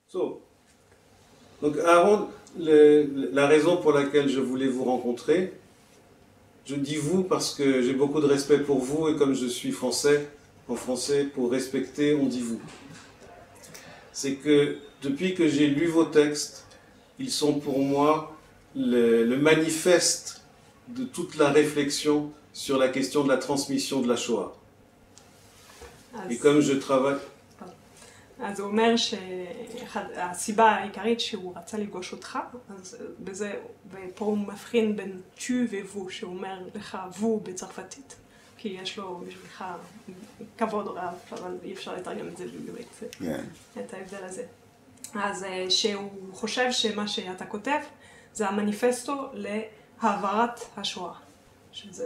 So. Donc Aaron, la raison pour laquelle je voulais vous rencontrer, je dis vous parce que j'ai beaucoup de respect pour vous et comme je suis français, en français, pour respecter, on dit vous. C'est que depuis que j'ai lu vos textes, ils sont pour moi le manifeste de toute la réflexion sur la question de la transmission de la Shoah. Et comme je travaille... אז הוא אומר שהסיבה העיקרית שהוא רצה לפגוש אותך, אז בזה, ופה הוא מבחין בין tu ו-vous, שהוא אומר לך vous בצרפתית, כי יש לו בשבילך כבוד רב, אבל אי אפשר לתרגם את זה בעברית, את ההבדל הזה. אז שהוא חושב שמה שאתה כותב זה המניפסטו להעברת השואה, שזה...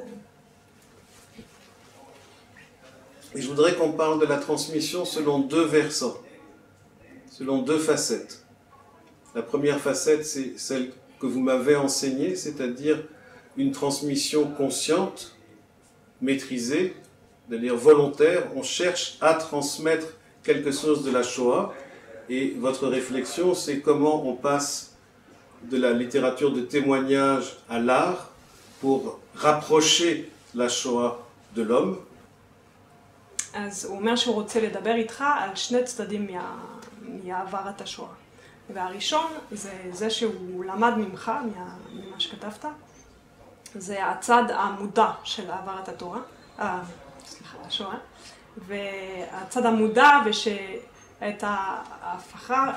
Et je voudrais qu'on parle de la transmission selon deux versants, selon deux facettes. La première facette, c'est celle que vous m'avez enseignée, c'est-à-dire une transmission consciente, maîtrisée, c'est-à-dire volontaire. On cherche à transmettre quelque chose de la Shoah, et votre réflexion, c'est comment on passe de la littérature de témoignage à l'art pour rapprocher la Shoah de l'homme. אז הוא אומר שהוא רוצה לדבר איתך על שני צדדים מהעברת השואה. והראשון זה שהוא למד ממך, ממה שכתבת, זה הצד המודע של העברת השואה, והצד המודע ושאת ההפכה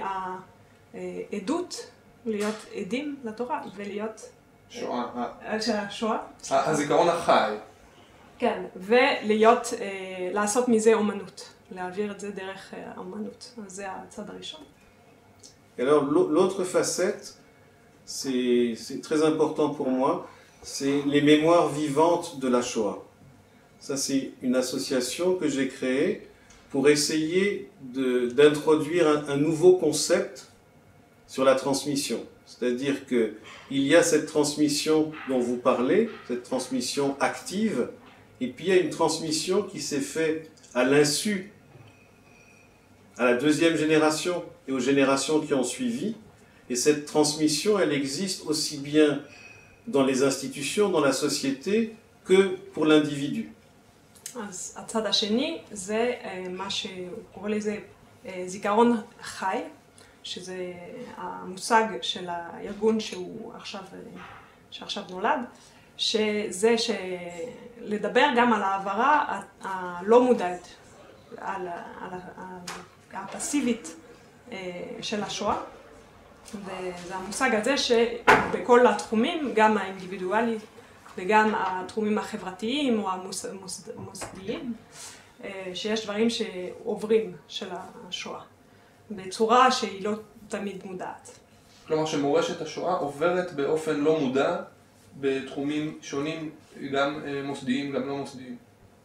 מהעדות להיות עדים לתורה ולהיות... שואה. הזיכרון החי. כן, ולהיות, לעשות מזה אומנות, להעביר את זה דרך אומנות, זה הצד הראשון. Alors l'autre facette, c'est très important pour moi, c'est les mémoires vivantes de la Shoah. Ça c'est une association que j'ai créée pour essayer d'introduire un nouveau concept sur la transmission. C'est-à-dire qu'il y a cette transmission dont vous parlez, cette transmission active, et puis il y a une transmission qui s'est faite à l'insu, à la deuxième génération et aux générations qui ont suivi. Et cette transmission, elle existe aussi bien dans les institutions, dans la société, que pour l'individu. אז הצד השני זה מה שהוא קורא לזה זיכרון חי, שזה המושג של הארגון שעכשיו נולד, שזה לדבר גם על העברה הלא מודעת, על הפסיבית של השואה, וזה המושג הזה שבכל התחומים, גם האינדיבידואלי וגם התחומים החברתיים או המוסדיים, שיש דברים שעוברים של השואה, בצורה שהיא לא תמיד מודעת. כלומר שמורשת השואה עוברת באופן לא מודע, בתחומים שונים, גם מוסדיים, גם לא מוסדיים.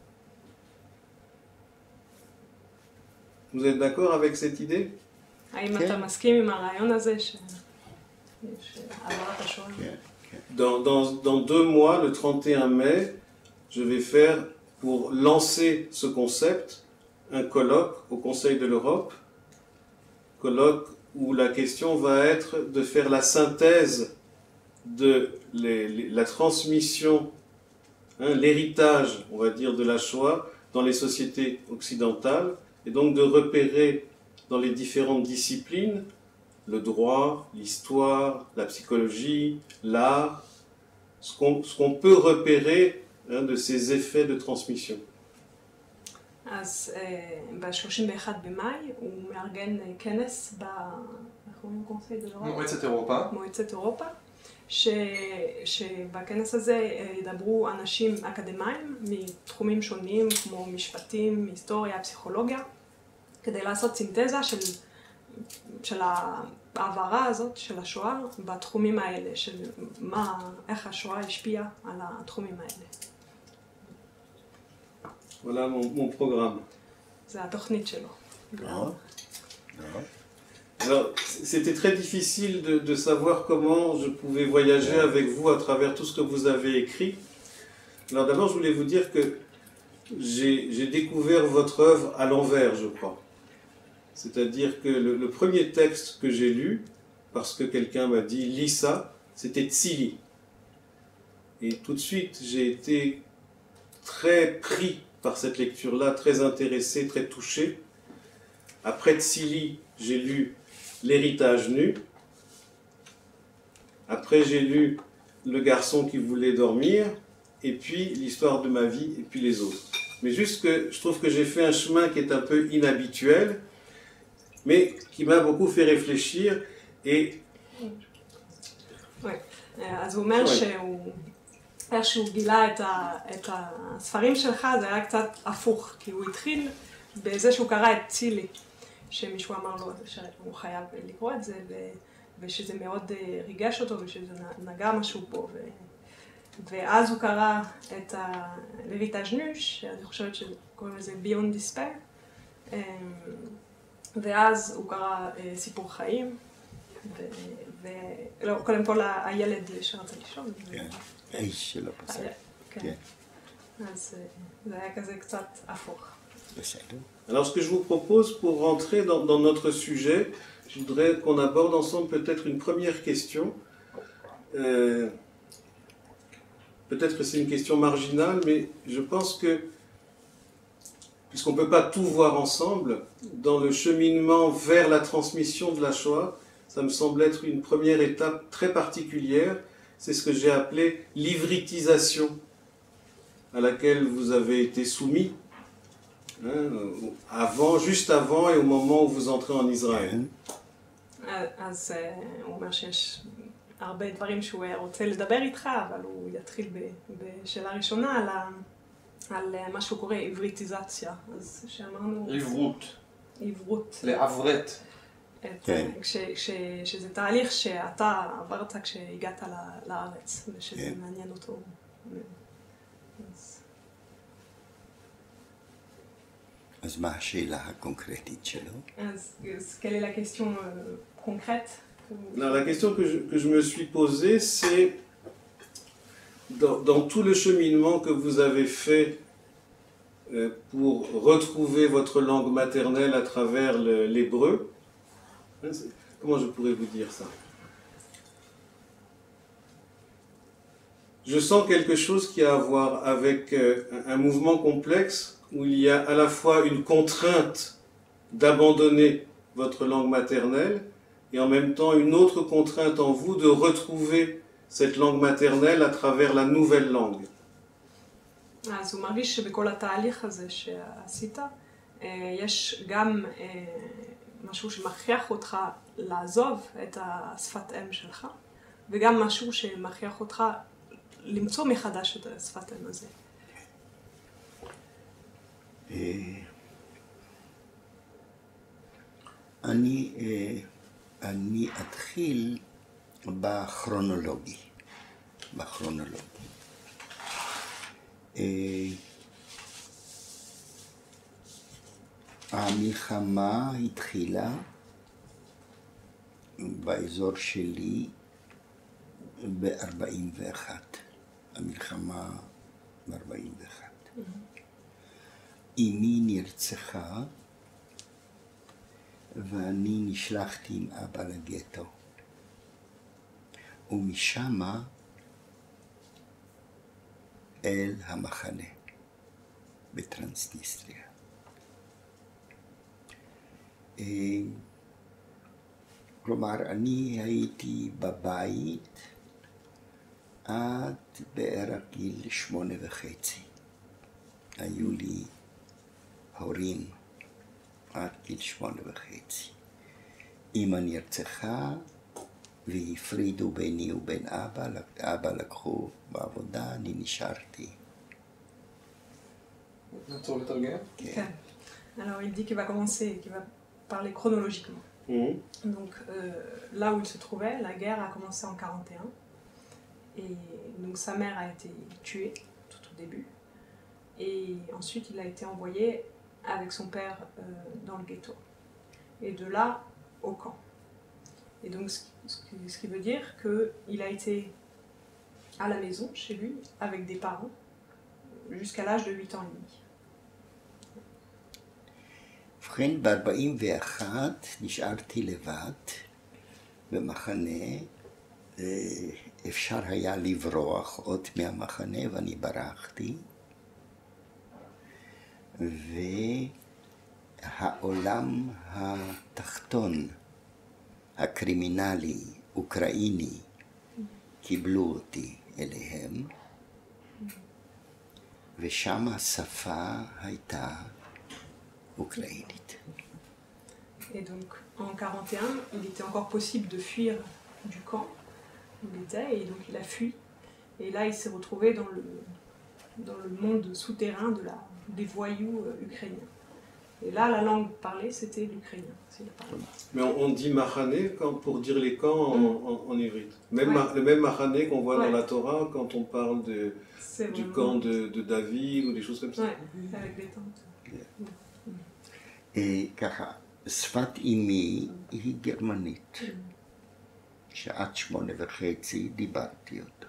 Vous êtes d'accord avec cette idée? האם אתה מסכים עם הרעיון הזה שעברת השואה? Dans 2 mois, le 31 mai, je vais faire, pour lancer ce concept, un colloque au Conseil de l'Europe, colloque où la question va être de faire la synthèse de la transmission, l'héritage, on va dire, de la Shoah dans les sociétés occidentales, et donc de repérer dans les différentes disciplines, le droit, l'histoire, la psychologie, l'art, ce qu'on peut repérer de ces effets de transmission. אז ב-31 במאי הוא מארגן כנס מועצת אירופה, שבכנס הזה ידברו אנשים אקדמיים מתחומים שונים כמו משפטים, היסטוריה, פסיכולוגיה, כדי לעשות סינתזה של העברה הזאת של השואה בתחומים האלה, של איך השואה השפיעה על התחומים האלה. Voilà mon programme. זה התוכנית שלו. Alors, c'était très difficile de savoir comment je pouvais voyager avec vous à travers tout ce que vous avez écrit. Alors d'abord, je voulais vous dire que j'ai découvert votre œuvre à l'envers, je crois. C'est-à-dire que le premier texte que j'ai lu, parce que quelqu'un m'a dit « lis ça », c'était Tzili. Et tout de suite, j'ai été très pris par cette lecture-là, très intéressé, très touché. Après Tzili, j'ai lu L'héritage nu. Après, j'ai lu Le garçon qui voulait dormir, et puis L'histoire de ma vie, et puis les autres. Mais juste que je trouve que j'ai fait un chemin qui est un peu inhabituel, mais qui m'a beaucoup fait réfléchir. Et... Ouais. אז הוא אומר איך שהוא גילה את הספרים שלך זה היה קצת הפוך, כי הוא התחיל בזה שהוא קרא את צילי, שמישהו אמר לו שהוא חייב לקרוא את זה, ושזה מאוד ריגש אותו ושזה נגע משהו פה, ואז הוא קרא את l'héritage nu, שאני חושבת שקוראים לזה Beyond Despair, ואז הוא קרא סיפור חיים, ולא, קודם כל הילד שרצה לישון. האיש שלא פסק. כן. אז זה היה כזה קצת הפוך. בסדר. Alors ce que je vous propose pour rentrer dans notre sujet, je voudrais qu'on aborde ensemble peut-être une première question. Peut-être que c'est une question marginale, mais je pense que, puisqu'on ne peut pas tout voir ensemble, dans le cheminement vers la transmission de la Shoah, ça me semble être une première étape très particulière. C'est ce que j'ai appelé l'ivritisation, à laquelle vous avez été soumis, juste avant et au moment où vous entrez en Israël. אז הוא אומר שיש הרבה דברים שהוא רוצה לדבר איתך, אבל הוא יתחיל בשאלה ראשונה על מה שהוא קורא עבריטיזציה. אז שאמרנו... עברות. לעברת. שזה תהליך שאתה עברת כשהגעת לארץ, ושזה מעניין אותו. אז מה השאלה הקונקרטית שלו? אז quelle est la question concrète? La question que je me suis posée, c'est dans tout le cheminement que vous avez fait pour retrouver votre langue maternelle à travers l'hébreu, comment je pourrais vous dire ça? Je sens quelque chose qui a à voir avec un mouvement complexe où il y a à la fois une contrainte d'abandonner votre langue maternelle et en même temps une autre contrainte en vous de retrouver cette langue maternelle à travers la nouvelle langue. אז הוא מרגיש שבכל התהליך הזה שעשית, יש גם משהו שמכריח אותך לעזוב את השפת אם שלך, וגם משהו שמכריח אותך למצוא מחדש את השפת אם הזה. אני אתחיל בכרונולוגי. המלחמה התחילה באזור שלי ב-41. המלחמה ב-41. אמי נרצחה ואני נשלחתי עם אבא לגטו. ומשם אל המחנה בטרנסניסטריה. כלומר, אני הייתי בבית עד בערך גיל 8.5. היו לי הורים עד גיל 8.5. אמא נרצחה והפרידו ביני ובין אבא, אבא לקחו בעבודה, אני nishārti. נעצור לתרגם? כן. Alors il dit qu'il va commencer, qu'il va parler chronologiquement. Donc là où il se trouvait, la guerre a commencé en 41. Et donc sa mère a été tuée tout au début. Et ensuite il a été envoyé avec son père dans le ghetto. Et de là au camp. Et donc ce qui veut dire qu'il a été à la maison, chez lui, avec des parents, jusqu'à l'âge de 8 ans et demi. ובכן, ב-41 נשארתי לבד במחנה. אפשר היה לברוח עוד מהמחנה ואני ברחתי. והעולם התחתון, הקרימינלי, אוקראיני, קיבלו אותי אליהם, ושם השפה הייתה אוקראינית. Et donc, en 41, il était encore possible de fuir du camp où il était, et donc il a fui. Et là, il s'est retrouvé dans le monde souterrain des voyous ukrainiens. Et là, la langue parlée, c'était l'ukrainien. Mais on dit Mahane pour dire les camps en ivrite. Même Ouais. le même Mahane qu'on voit dans Ouais. la Torah quand on parle du camp de David ou des choses comme ça. Ouais, avec des tentes. ככה, שפת אימי היא גרמנית, שעד 8.5 דיברתי אותה.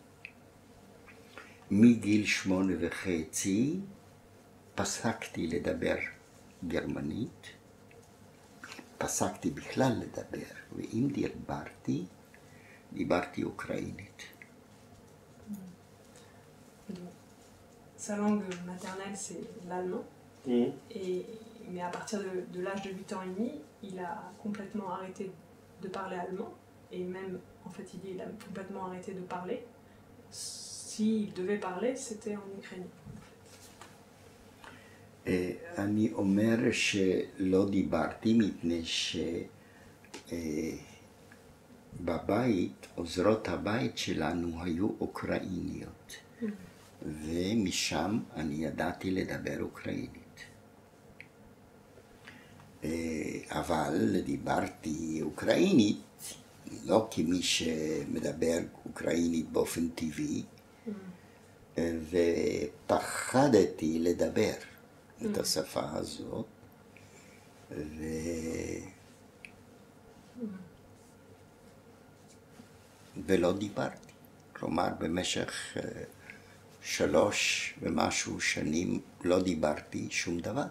מגיל 8.5 פסקתי לדבר גרמנית, פסקתי בכלל לדבר, ואם דיברתי אוקראינית. Sa langue maternelle, c'est l'allemand. Mhm. Mais à partir de l'âge de 8 ans et demi, il a complètement arrêté de parler allemand. Et même, en fait, il dit qu'il a complètement arrêté de parler. S'il devait parler, c'était en ukrainien. אני אומר שלא דיברתי מפני שבבית, עוזרות הבית שלנו היו אוקראיניות. ומשם אני ידעתי לדבר אוקראינית. אבל דיברתי אוקראינית, לא כמי שמדבר אוקראינית באופן טבעי, ופחדתי לדבר את השפה הזאת, ולא דיברתי. כלומר, במשך 3 ומשהו שנים לא דיברתי שום דבר.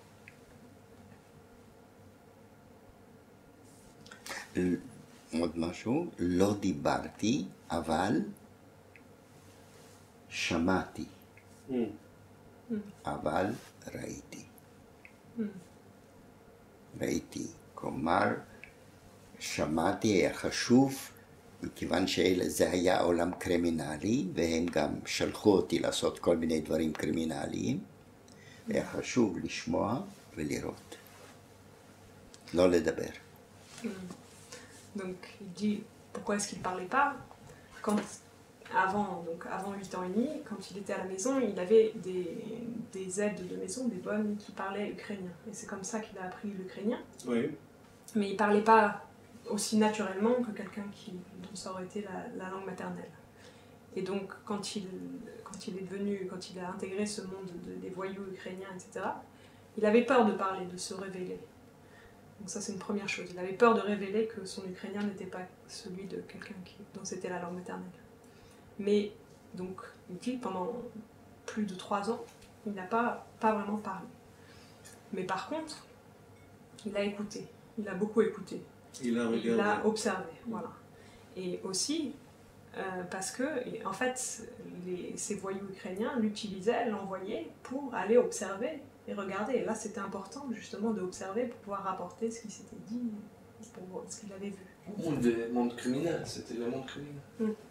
עוד משהו, לא דיברתי, אבל שמעתי. אבל ראיתי. ראיתי, כלומר, שמעתי, היה חשוב, מכיוון שזה היה עולם קרימינלי, והם גם שלחו אותי לעשות כל מיני דברים קרימינליים, היה חשוב לשמוע ולראות, לא לדבר. Donc il dit pourquoi est-ce qu'il ne parlait pas avant 8 ans et demi, quand il était à la maison, il avait des aides de maison, des bonnes qui parlaient ukrainien. Et c'est comme ça qu'il a appris l'ukrainien. Oui. Mais il ne parlait pas aussi naturellement que quelqu'un dont ça aurait été la langue maternelle. Et donc quand il a intégré ce monde des voyous ukrainiens, etc., il avait peur de parler, de se révéler. Donc ça c'est une première chose. Il avait peur de révéler que son ukrainien n'était pas celui de quelqu'un dont c'était la langue maternelle. Mais donc il dit pendant plus de 3 ans, il n'a pas vraiment parlé. Mais par contre, il a écouté. Il a beaucoup écouté. Il a regardé. Il a observé, voilà. Et aussi parce que, en fait, ces voyous ukrainiens l'utilisaient, l'envoyaient pour aller observer et regarder. Et là, c'était important justement d'observer pour pouvoir rapporter ce qui s'était dit, pour voir ce qu'il avait vu. Monde criminel, c'était le monde criminel.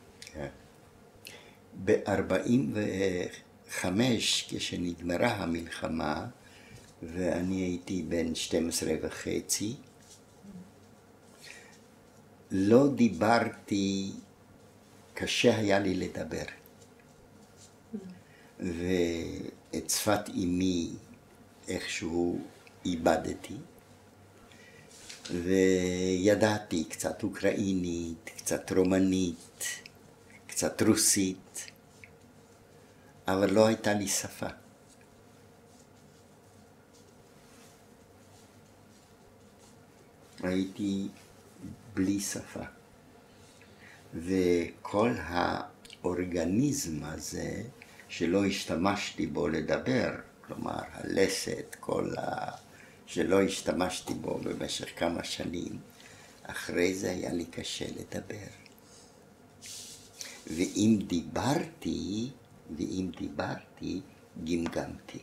ב-45, כשנגמרה המלחמה, ואני הייתי בן 12.5, לא דיברתי, קשה היה לי לדבר. ואת שפת אמי איכשהו איבדתי, וידעתי קצת אוקראינית, קצת רומנית, קצת רוסית, אבל לא הייתה לי שפה. הייתי בלי שפה. וכל האורגניזם הזה שלא השתמשתי בו לדבר, כלומר הלסת, כל שלא השתמשתי בו במשך כמה שנים, אחרי זה היה לי קשה לדבר. ואם דיברתי, גמגמתי.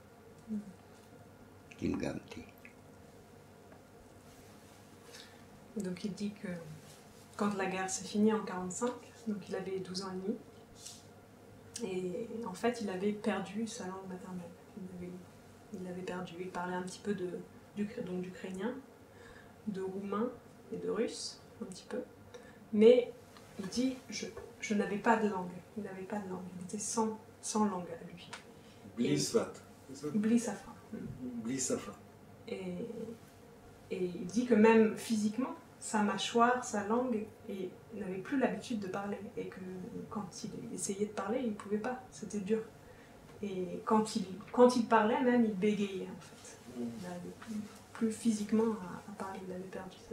Donc il dit que quand la guerre s'est finie en 1945, donc il avait 12 ans et demi, et en fait il avait perdu sa langue maternelle. Il l'avait perdu. Il parlait un petit peu d'ukrainien, de roumain et de russe, un petit peu. Mais il dit, je n'avais pas de langue. Il n'avait pas de langue. Il était sans langue à lui. Bli Svat. Bli Safa. Bli Safa. Et il dit que même physiquement, sa mâchoire, sa langue, il n'avait plus l'habitude de parler. Et que quand il essayait de parler, il ne pouvait pas. C'était dur. Et quand il parlait, même, il bégayait, en fait. Il n'arrivait plus physiquement à parler. Il avait perdu ça.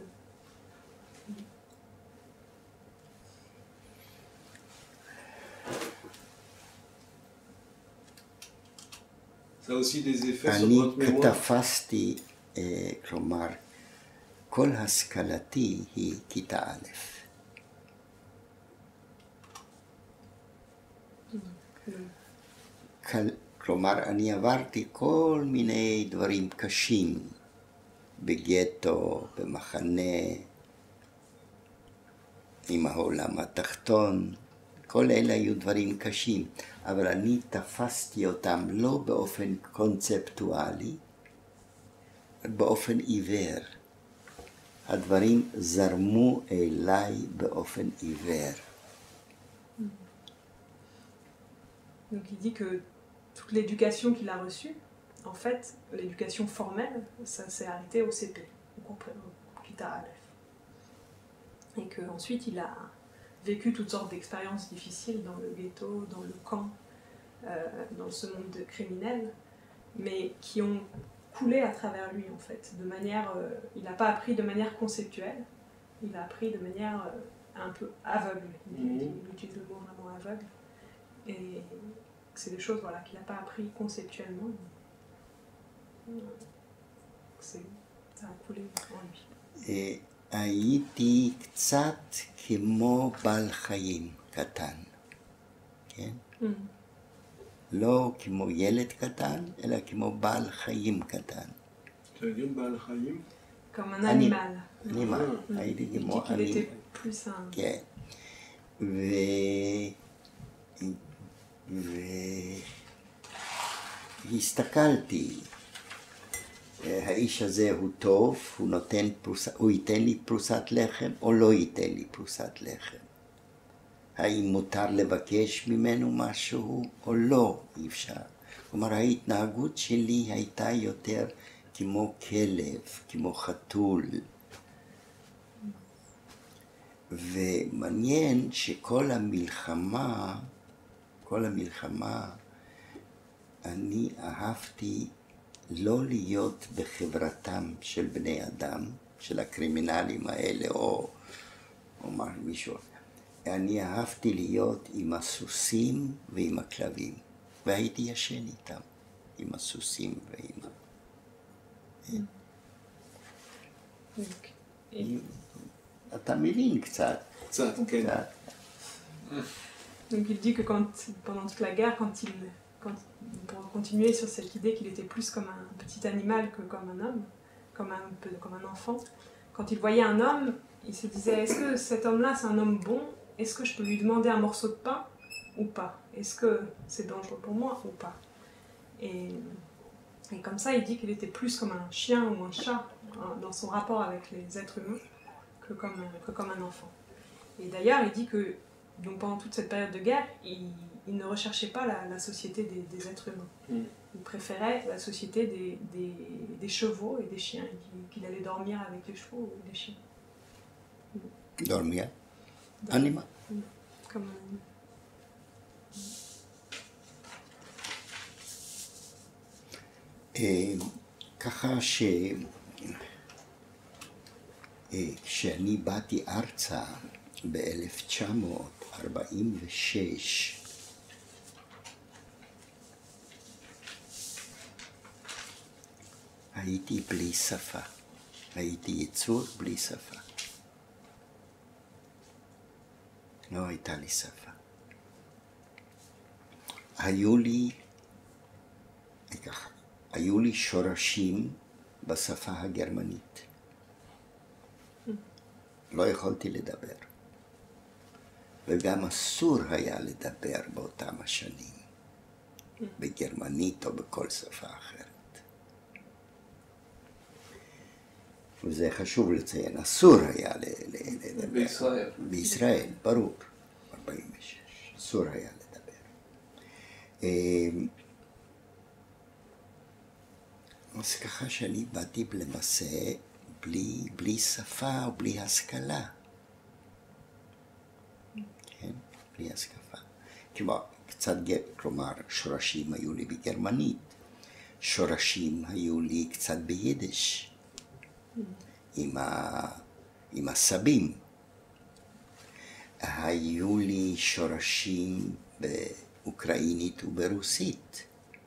Ça a aussi des effets sur votre אני mémoire. תפסתי, כלומר, כל השכלתי היא כיתה א'. כלומר, אני עברתי כל מיני דברים קשים, בגטו, במחנה, עם העולם התחתון, כל אלה היו דברים קשים, אבל אני תפסתי אותם לא באופן קונספטואלי, באופן עיוור. הדברים זרמו אליי באופן עיוור. Donc il dit que toute l'éducation qu'il a reçue, en fait, l'éducation formelle, ça s'est arrêté au CP, au Kita Aleph. Et qu'ensuite il a vécu toutes sortes d'expériences difficiles dans le ghetto, dans le camp, dans ce monde criminel, mais qui ont coulé à travers lui en fait, de manière, il n'a pas appris de manière conceptuelle, il a appris de manière un peu aveugle, il utilise le mot vraiment aveugle, et c'est des choses voilà, qu'il n'a pas appris conceptuellement, ça a coulé en lui. הייתי קצת כמו בעל חיים קטן, כן? לא כמו ילד קטן, אלא כמו בעל חיים קטן. C'est-à-dire בעל חיים? Comme un animal. animal. הייתי Il כמו dit qu'il était plus un... כן. והסתכלתי, האיש הזה הוא טוב, הוא ייתן לי פרוסת לחם או לא ייתן לי פרוסת לחם. האם מותר לבקש ממנו משהו או לא, אי אפשר. כלומר, ההתנהגות שלי הייתה יותר כמו כלב, כמו חתול. ומעניין שכל המלחמה, אני אהבתי לא להיות בחברתם של בני אדם, של הקרימינלים האלה או מישהו. אני אהבתי להיות עם הסוסים ועם הכלבים, והייתי ישן איתם, עם הסוסים ועם אתה מבין קצת. קצת, כן. Donc il dit que pendant toute la guerre, pour continuer sur cette idée qu'il était plus comme un petit animal que comme un homme, comme un enfant, quand il voyait un homme, il se disait, est-ce que cet homme-là c'est un homme bon? Est-ce que je peux lui demander un morceau de pain ou pas? Est-ce que c'est dangereux pour moi ou pas? Et comme ça, il dit qu'il était plus comme un chien ou un chat dans son rapport avec les êtres humains que comme un enfant. Et d'ailleurs, il dit que donc pendant toute cette période de guerre, il ne recherchait pas la société des êtres humains. Il préférait la société des chevaux et des chiens. Il dit qu'il allait dormir avec les chevaux ou les chiens. Dormir? Animal. Comme un animal. ככה כשאני באתי ארצה ב-1946, הייתי בלי שפה. הייתי יצור בלי שפה. לא הייתה לי שפה. היו לי שורשים בשפה הגרמנית. לא יכולתי לדבר. וגם אסור היה לדבר באותם השנים, בגרמנית או בכל שפה אחרת. וזה חשוב לציין, אסור היה לדבר. בישראל. בישראל, ברור, 46, אסור היה לדבר. אז ככה שאני באתי למעשה בלי שפה ובלי השכלה. כן, בלי השקפה. כלומר, שורשים היו לי בגרמנית, שורשים היו לי קצת ביידיש, עם הסבים. היו לי שורשים באוקראינית וברוסית.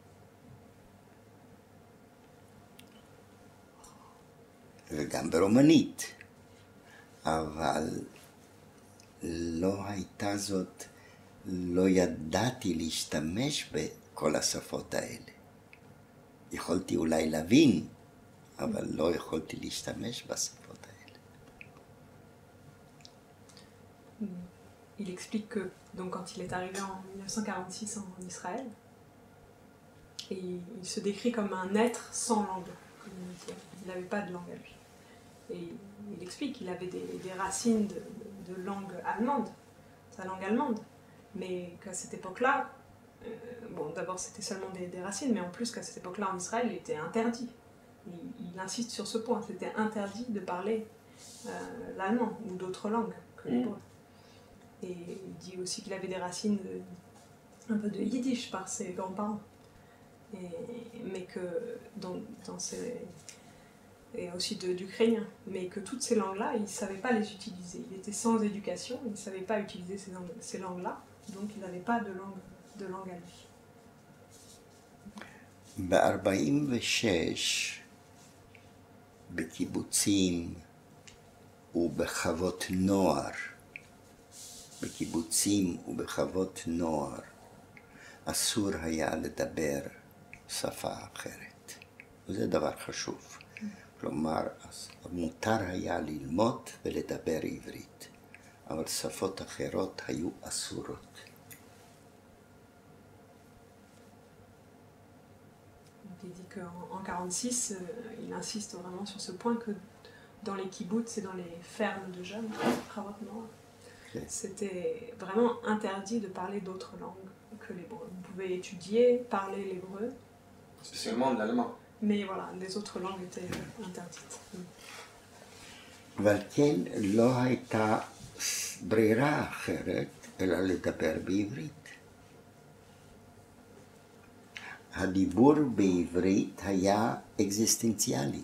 וגם ברומנית. אבל לא הייתה זאת, לא ידעתי להשתמש בכל השפות האלה. יכולתי אולי להבין, אבל לא יכולתי להשתמש בשפות האלה. Il explique que donc, quand il est arrivé en 1946 en Israël, et il se décrit comme un être sans langue. Il n'avait pas de langue à lui. Et il explique qu'il avait des racines de langue allemande, sa langue allemande, mais qu'à cette époque-là, bon, d'abord c'était seulement des racines, mais en plus qu'à cette époque-là en Israël, il était interdit. Il insiste sur ce point, c'était interdit de parler l'allemand ou d'autres langues que l'hébreu. Et il dit aussi qu'il avait des racines un peu de yiddish par ses grands-parents, mais que dans ses... et aussi d'ukrainien, mais que toutes ces langues-là, il ne savait pas les utiliser. Il était sans éducation, il ne savait pas utiliser ces langues-là, donc il n'avait pas de langue à lui. ב-46 בקיבוצים ובחוות נוער, אסור היה לדבר שפה אחרת. וזה דבר חשוב. כלומר, מותר היה ללמוד ולדבר עברית, אבל שפות אחרות היו אסורות. Il dit qu'en 1946, il insiste vraiment sur ce point que dans les kibbutz et dans les fermes de jeunes, c'était vraiment interdit de parler d'autres langues que l'hébreu. Vous pouvez étudier, parler l'hébreu. Spécialement de l'allemand. Mais voilà, les autres langues étaient interdites. ועל כן לא הייתה ברירה אחרת אלא לדבר בעברית. הדיבור בעברית היה אקזיסטנציאלי.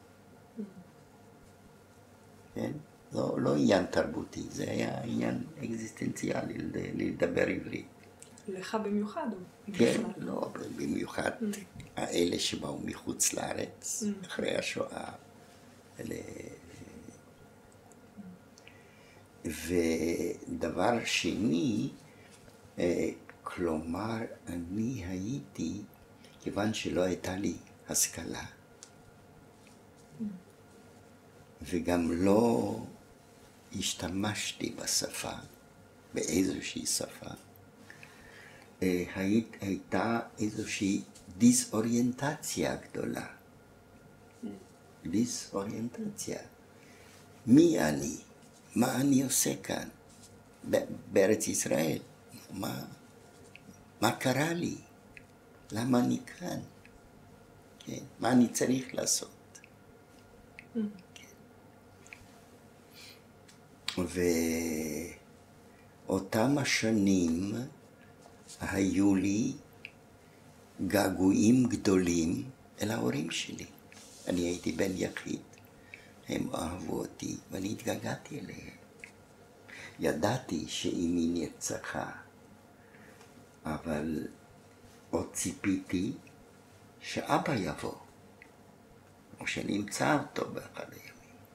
כן? לא עניין תרבותי, זה היה עניין אקזיסטנציאלי לדבר עברית. לך במיוחד? כן, לא, במיוחד האלה שבאו מחוץ לארץ, אחרי השואה. ודבר שני, כלומר, אני הייתי, כיוון שלא הייתה לי השכלה, וגם לא השתמשתי בשפה, באיזושהי שפה, הייתה איזושהי דיסאוריינטציה גדולה. דיסאוריינטציה. מי אני? מה אני עושה כאן? בארץ ישראל? מה קרה לי? למה אני כאן? כן? מה אני צריך לעשות? כן. ואותם השנים היו לי געגועים גדולים אל ההורים שלי. אני הייתי בן יחיד, הם אהבו אותי ואני התגעגעתי אליהם. ידעתי שאמי נרצחה, אבל עוד ציפיתי שאבא יבוא או שנמצא אותו באחד הימים.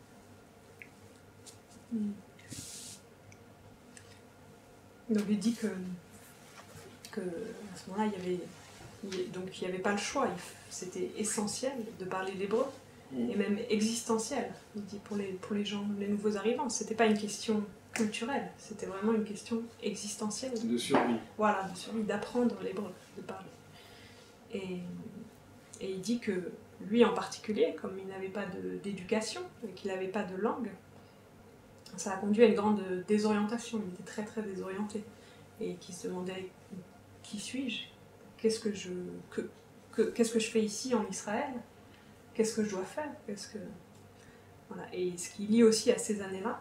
Donc il dit que à ce moment-là, il y avait pas le choix, c'était essentiel de parler l'hébreu, et même existentiel, il dit pour les gens, les nouveaux arrivants. C'était pas une question culturelle, c'était vraiment une question existentielle. De survie. Voilà, de survie, d'apprendre l'hébreu, de parler. Et il dit que lui en particulier, comme il n'avait pas d'éducation et qu'il n'avait pas de langue, ça a conduit à une grande désorientation. Il était très très désorienté et qui se demandait qui suis-je, qu'est-ce que je fais ici en Israël, qu'est-ce que je dois faire, voilà. Et ce qui lie aussi à ces années-là,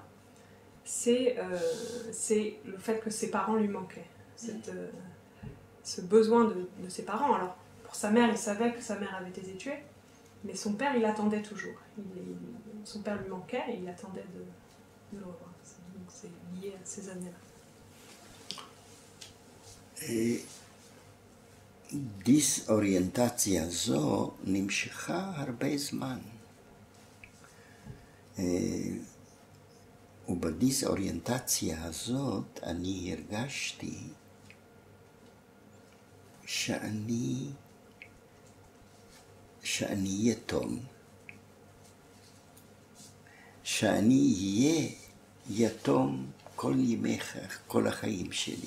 c'est le fait que ses parents lui manquaient, ce besoin de ses parents. Alors pour sa mère, il savait que sa mère avait été tuée, mais son père, il attendait toujours. Son père lui manquait et il attendait de le revoir. Donc c'est lié à ces années-là. דיסאוריינטציה זו נמשכה הרבה זמן. ובדיסאוריינטציה הזאת אני הרגשתי שאני יתום, שאני אהיה יתום כל החיים שלי.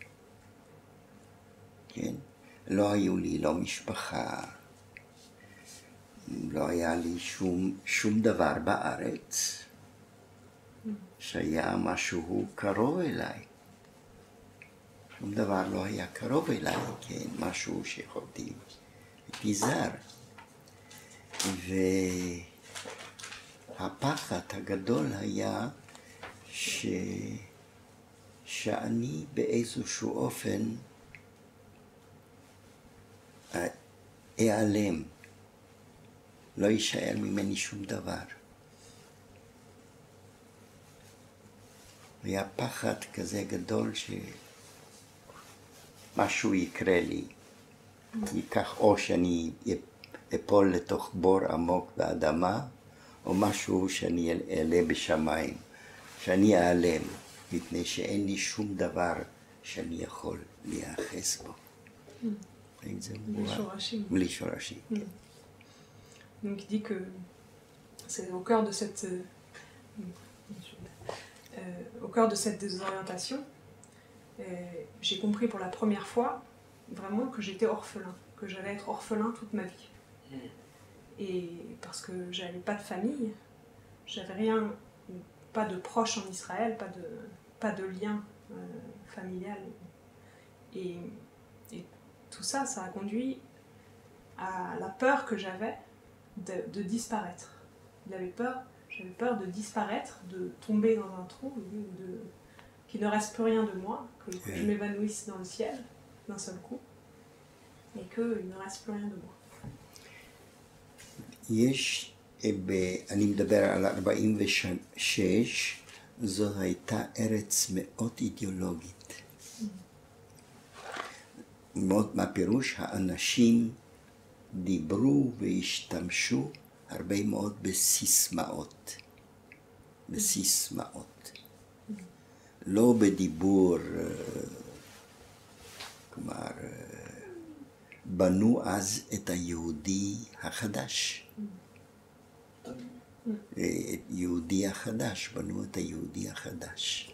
כן? לא היו לי לא משפחה, לא היה לי שום דבר בארץ שהיה משהו קרוב אליי. שום דבר לא היה קרוב אליי, כן? משהו שיכולתי, הייתי זר. והפחד הגדול היה שאני באיזשהו אופן אעלם, לא יישאר ממני שום דבר. היה פחד כזה גדול שמשהו יקרה לי, ייקח או שאני אפול לתוך בור עמוק באדמה, או משהו שאני אעלה בשמיים, שאני אעלם, מפני שאין לי שום דבר שאני יכול להיאחז בו. בלי שורשים. Donc il dit que c'est au cœur de cette désorientation, j'ai compris pour la première fois vraiment que j'étais orphelin, que j'allais être orphelin toute ma vie. Et parce que j'avais pas de famille, j'avais rien, pas de proches en Israël, pas de lien familial. Et tout ça, ça a conduit à la peur que j'avais de disparaître. J'avais peur de disparaître, de tomber dans un trou, qu'il ne reste plus rien de moi, que je m'évanouisse dans le ciel d'un seul coup, et qu'il ne reste plus rien de moi. אני מדבר על 46, זו הייתה ארץ מאוד אידיאולוגית. מאוד מהפירוש, האנשים דיברו והשתמשו הרבה מאוד בסיסמאות. לא בדיבור, כלומר, בנו אז את היהודי החדש. יהודי החדש, בנו את היהודי החדש.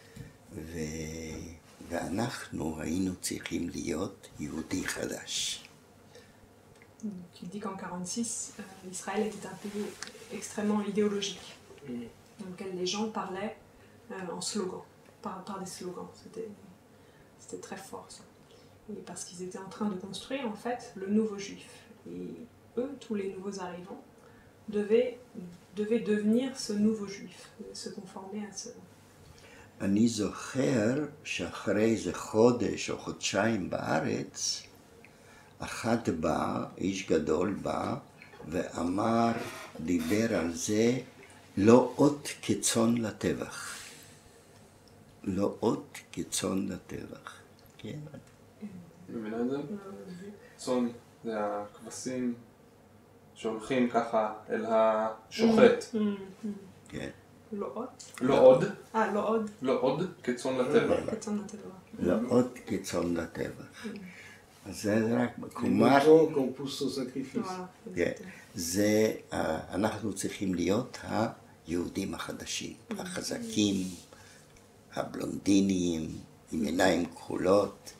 ואנחנו היינו צריכים להיות יהודי חדש. Il dit qu'en 1946, Israël était un pays extrêmement idéologique, dans lequel les gens parlaient en slogans, par des slogans. C'était très fort ça. Et parce qu'ils étaient en train de construire en fait le nouveau juif. Et eux, tous les nouveaux arrivants, devaient devenir ce nouveau juif, se conformer à ce... אני זוכר שאחרי איזה חודש או חודשיים בארץ, אחד בא, איש גדול בא, ואמר, דיבר על זה, לא עוד כצאן לטבח. לא עוד כצאן לטבח. כן? מבינה את זה? צאן זה הכבשים שהולכים ככה אל השוחט. כן. לא עוד? לא עוד, לא עוד. לא עוד כצאן לטבע. כצאן לטבע. לא עוד כצאן לטבע. אז זה רק Les כלומר, moutons qu'on pousse au sacrifice. וואלה, כן, זה, אנחנו צריכים להיות היהודים החדשים, החזקים, הבלונדיניים, עם עיניים כחולות.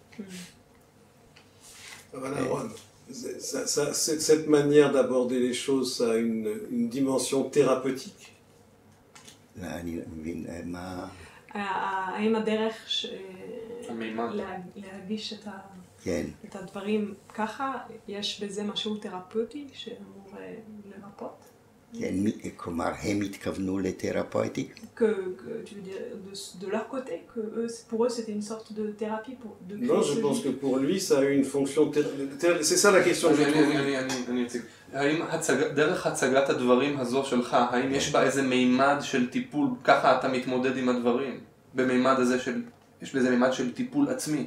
Voilà, Ron. Cette manière d'aborder les choses, ça a une dimension thérapeutique. אני מבין מה... האם הדרך המימד. להגיש כן, את הדברים ככה, יש בזה משהו תרפוטי שאמור לרפות? כן, כלומר, הם התכוונו לתרפויטיק? Tu veux dire, de leur côté, que pour eux c'était une sorte de thérapie de créer Non, ce je pense livre. que pour lui, ça a eu une fonction c'est ça la question que je trouve. אני אציג. האם דרך הצגת הדברים הזו שלך, האם יש בה איזה מימד של טיפול, ככה אתה מתמודד עם הדברים? במימד הזה של, יש בזה מימד של טיפול עצמי?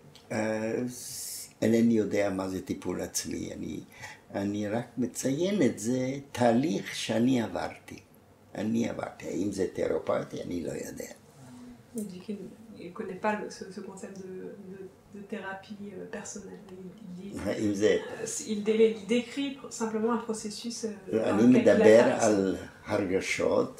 אינני יודע מה זה טיפול עצמי, אני רק מציין את זה תהליך שאני עברתי. האם זה תרפויטי? אני לא יודע. Il dit qu'il ne connaît pas ce concept de thérapie personnelle. האם זה... Il décrit simplement un processus. אני מדבר על הרגשות,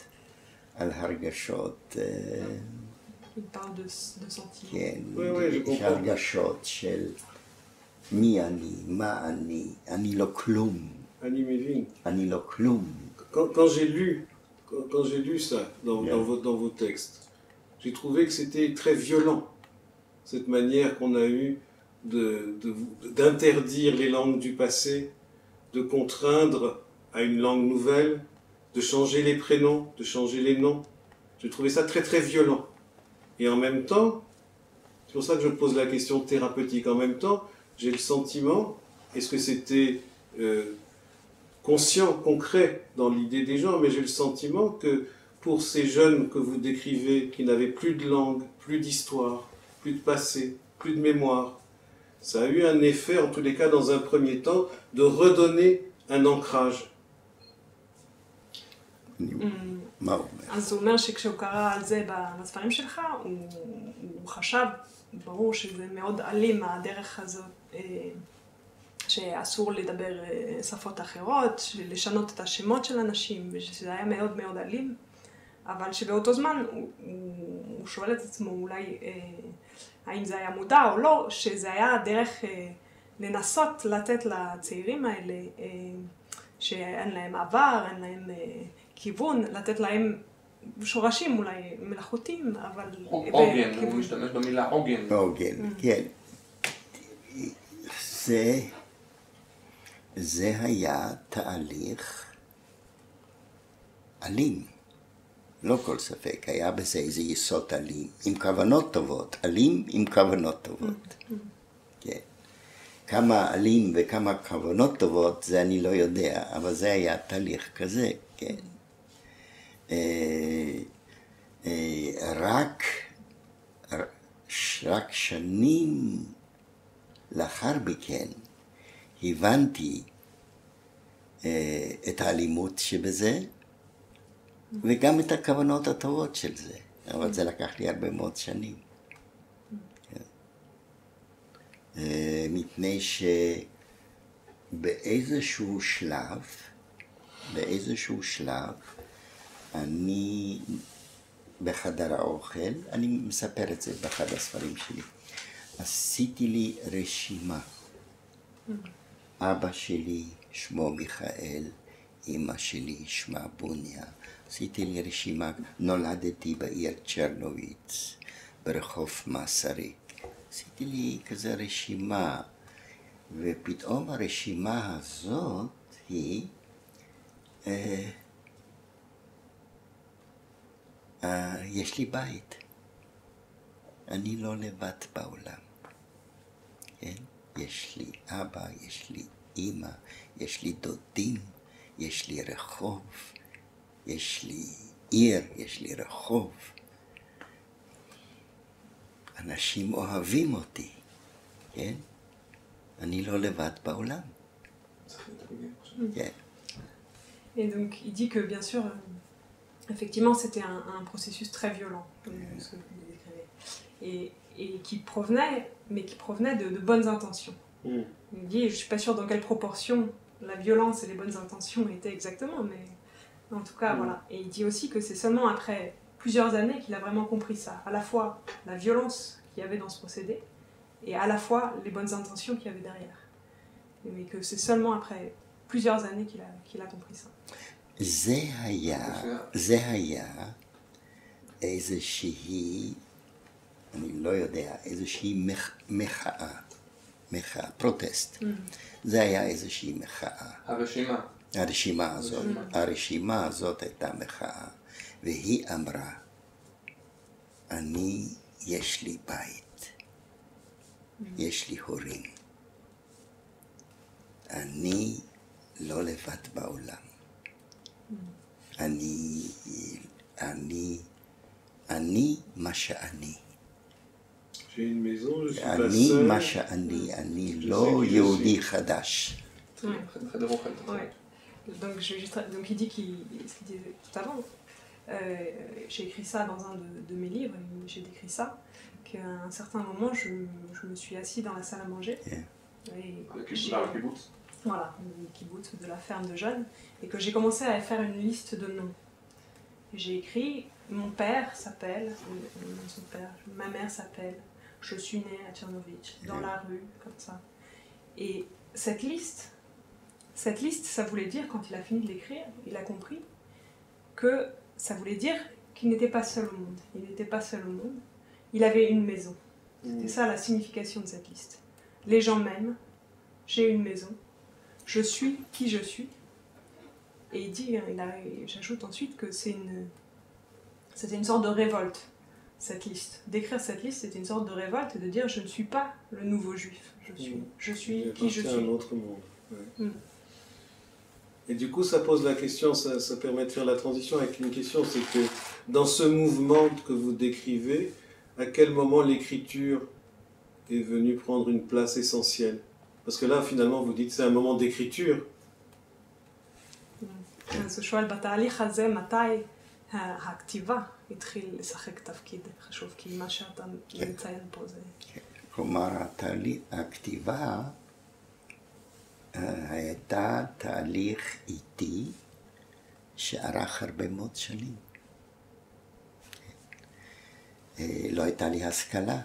Il parle de sentiments. כן, Oui, יש הרגשות של מי אני, מה אני לא כלום, Annie Mévin. אני לא כלום. Quand j'ai lu ça dans vos textes, j'ai trouvé que c'était très violent, cette manière qu'on a eue d'interdire les langues du passé, de contraindre à une langue nouvelle, de changer les prénoms, de changer les noms. J'ai trouvé ça très très violent. Et en même temps, c'est pour ça que je pose la question thérapeutique, en même temps, j'ai le sentiment, est-ce que c'était conscient, concret dans l'idée des gens, mais j'ai le sentiment que pour ces jeunes que vous décrivez, qui n'avaient plus de langue, plus d'histoire, plus de passé, plus de mémoire, ça a eu un effet, en tous les cas dans un premier temps, de redonner un ancrage. מה הוא אומר? אז הוא אומר שכשהוא קרא על זה בספרים שלך, הוא חשב, ברור שזה מאוד אלים הדרך הזאת, שאסור לדבר שפות אחרות, לשנות את השמות של אנשים, ושזה היה מאוד מאוד אלים, אבל שבאותו זמן הוא שואל את עצמו אולי האם זה היה מודע או לא, שזה היה דרך לנסות לתת לצעירים האלה שאין להם עבר, אין להם כיוון, לתת להם שורשים אולי מלאכותיים, אבל... עוגן, הוא משתמש במילה עוגן. עוגן, כן. זה היה תהליך אלים, לא כל ספק, היה בזה איזה יסוד אלים, עם כוונות טובות, אלים עם כוונות טובות. כן. כמה אלים וכמה כוונות טובות, זה אני לא יודע, אבל זה היה תהליך כזה, כן. רק שנים לאחר מכן הבנתי את האלימות שבזה וגם את הכוונות הטובות של זה, אבל זה לקח לי הרבה מאוד שנים. מפני שבאיזשהו שלב אני בחדר האוכל, אני מספר את זה באחד הספרים שלי, עשיתי לי רשימה. אבא שלי שמו מיכאל, אמא שלי שמה בוניה. עשיתי לי רשימה, נולדתי בעיר צ'רנוביץ, ברחוב מסריק. עשיתי לי כזה רשימה, ופתאום הרשימה הזאת היא יש לי בית. אני לא לבד בעולם. כן? יש לי אבא, יש לי אמא, יש לי דודים, יש לי רחוב, יש לי עיר, יש לי רחוב. אנשים אוהבים אותי, כן? אני לא לבד בעולם. צריך להתרגל עכשיו. כן. Et donc, il dit que, bien sûr, effectivement, c'était un processus très violent, comme ce que vous décrivez, et qui provenait de bonnes intentions. Il dit, je ne suis pas sûre dans quelle proportion la violence et les bonnes intentions étaient exactement, mais en tout cas, voilà. Et il dit aussi que c'est seulement après plusieurs années qu'il a vraiment compris ça, à la fois la violence qu'il y avait dans ce procédé, et à la fois les bonnes intentions qu'il y avait derrière. Mais que c'est seulement après plusieurs années qu'il a compris ça. זה היה איזושהי, אני לא יודע, איזושהי מחאה, פרוטסט. זה היה איזושהי מחאה. הרשימה הזאת הייתה מחאה, והיא אמרה, יש לי בית, יש לי הורים, אני לא לבד בעולם. אני מה שאני. אני מה שאני, אני לא יהודי חדש. Donc il dit ce qu'il disait tout avant, j'ai écrit ça dans un de mes livres, j'ai décrit ça, qu'à un certain moment je me suis assis dans la salle à manger, voilà, le kibbutz de la ferme de jeunes, et que j'ai commencé à faire une liste de noms. J'ai écrit, mon père s'appelle, son père, ma mère s'appelle, je suis née à Tchernovitch, dans la rue, comme ça. Et cette liste, ça voulait dire, quand il a fini de l'écrire, il a compris que ça voulait dire qu'il n'était pas seul au monde. Il n'était pas seul au monde, il avait une maison. C'était ça la signification de cette liste. Les gens m'aiment, j'ai une maison, je suis qui je suis. Et il dit, j'ajoute ensuite que c'était une sorte de révolte, cette liste. D'écrire cette liste, c'était une sorte de révolte et de dire je ne suis pas le nouveau juif, je suis qui je suis. Un autre monde. Ouais. Et du coup, ça pose la question, ça permet de faire la transition avec une question, c'est que dans ce mouvement que vous décrivez, à quel moment l'écriture est venue prendre une place essentielle? Parce que là, finalement, vous dites que c'est un moment d'écriture. אז הוא שואל, בתהליך הזה, מתי הכתיבה התחיל לשחק תפקיד חשוב? כי מה שאתה מציין פה זה... כלומר, הכתיבה הייתה תהליך איטי שארך הרבה מאוד שנים. לא הייתה לי השכלה.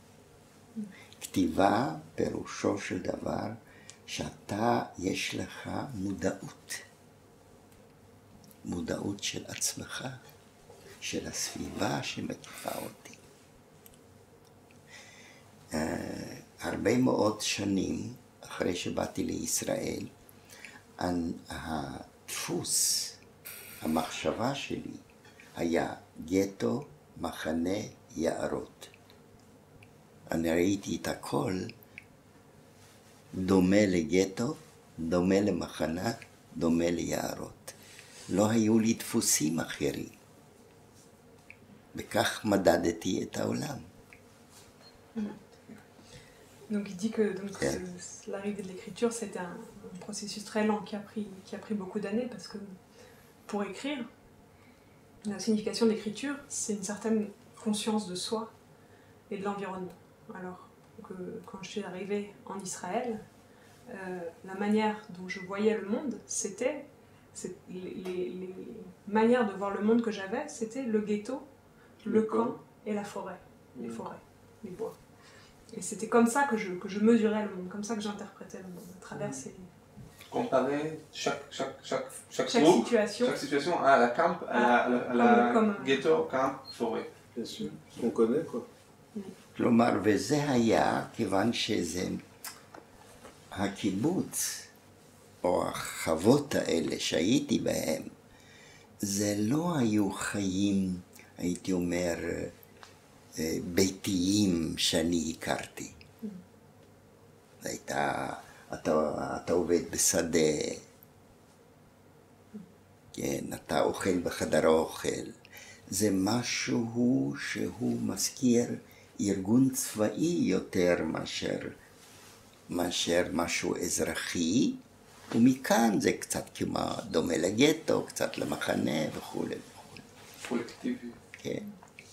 כתיבה פירושו של דבר שאתה יש לך מודעות של עצמך, של הסביבה שמקיפה אותי. הרבה מאוד שנים אחרי שבאתי לישראל, הדפוס, המחשבה שלי היה גטו, מחנה, יערות. אני ראיתי את הכל דומה לגטו, דומה למחנה, דומה ליערות. לא היו לי דפוסים אחרים. וכך מדדתי את העולם. Donc il dit que l'arrivée de l'écriture, c'était un processus très lent qui a pris beaucoup d'années, parce que pour écrire, la signification de l'écriture, c'est une certaine conscience de soi et de l'environnement. Alors que quand je suis arrivée en Israël, la manière dont je voyais le monde, les manières de voir le monde que j'avais, c'était le ghetto, le camp et la forêt, les forêts, les bois. Et c'était comme ça que je mesurais le monde, comme ça que j'interprétais le monde, à travers ces... Comparer chaque situation à la camp, à la ghetto, camp, forêt. Bien sûr, on connaît quoi. כלומר, וזה היה כיוון שזה הקיבוץ, או החוות האלה שהייתי בהם, זה לא היו חיים, הייתי אומר, ביתיים שאני הכרתי. אתה עובד בשדה, כן, אתה אוכל בחדר האוכל. זה משהו שהוא מזכיר ארגון צבאי יותר מאשר משהו אזרחי, ומכאן זה קצת כמעט דומה לגטו, קצת למחנה וכולי וכולי. קולקטיבי. כן.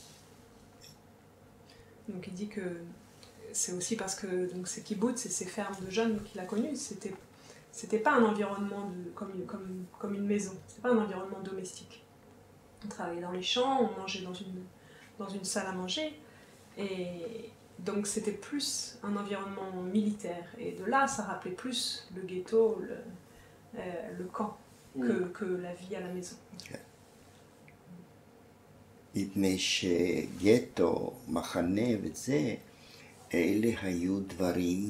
Donc il dit que c'est aussi parce que donc, ces kibbutz et ces fermes de jeunes qu'il a connues, c'était pas un environnement comme une maison, c'était pas un environnement domestique. On travaillait dans les champs, on mangeait dans une salle à manger, et donc c'était plus un environnement militaire. Et de là, ça rappelait plus le ghetto, le camp, que la vie à la maison. מפני שגטו, מחנה וזה, אלה היו דברים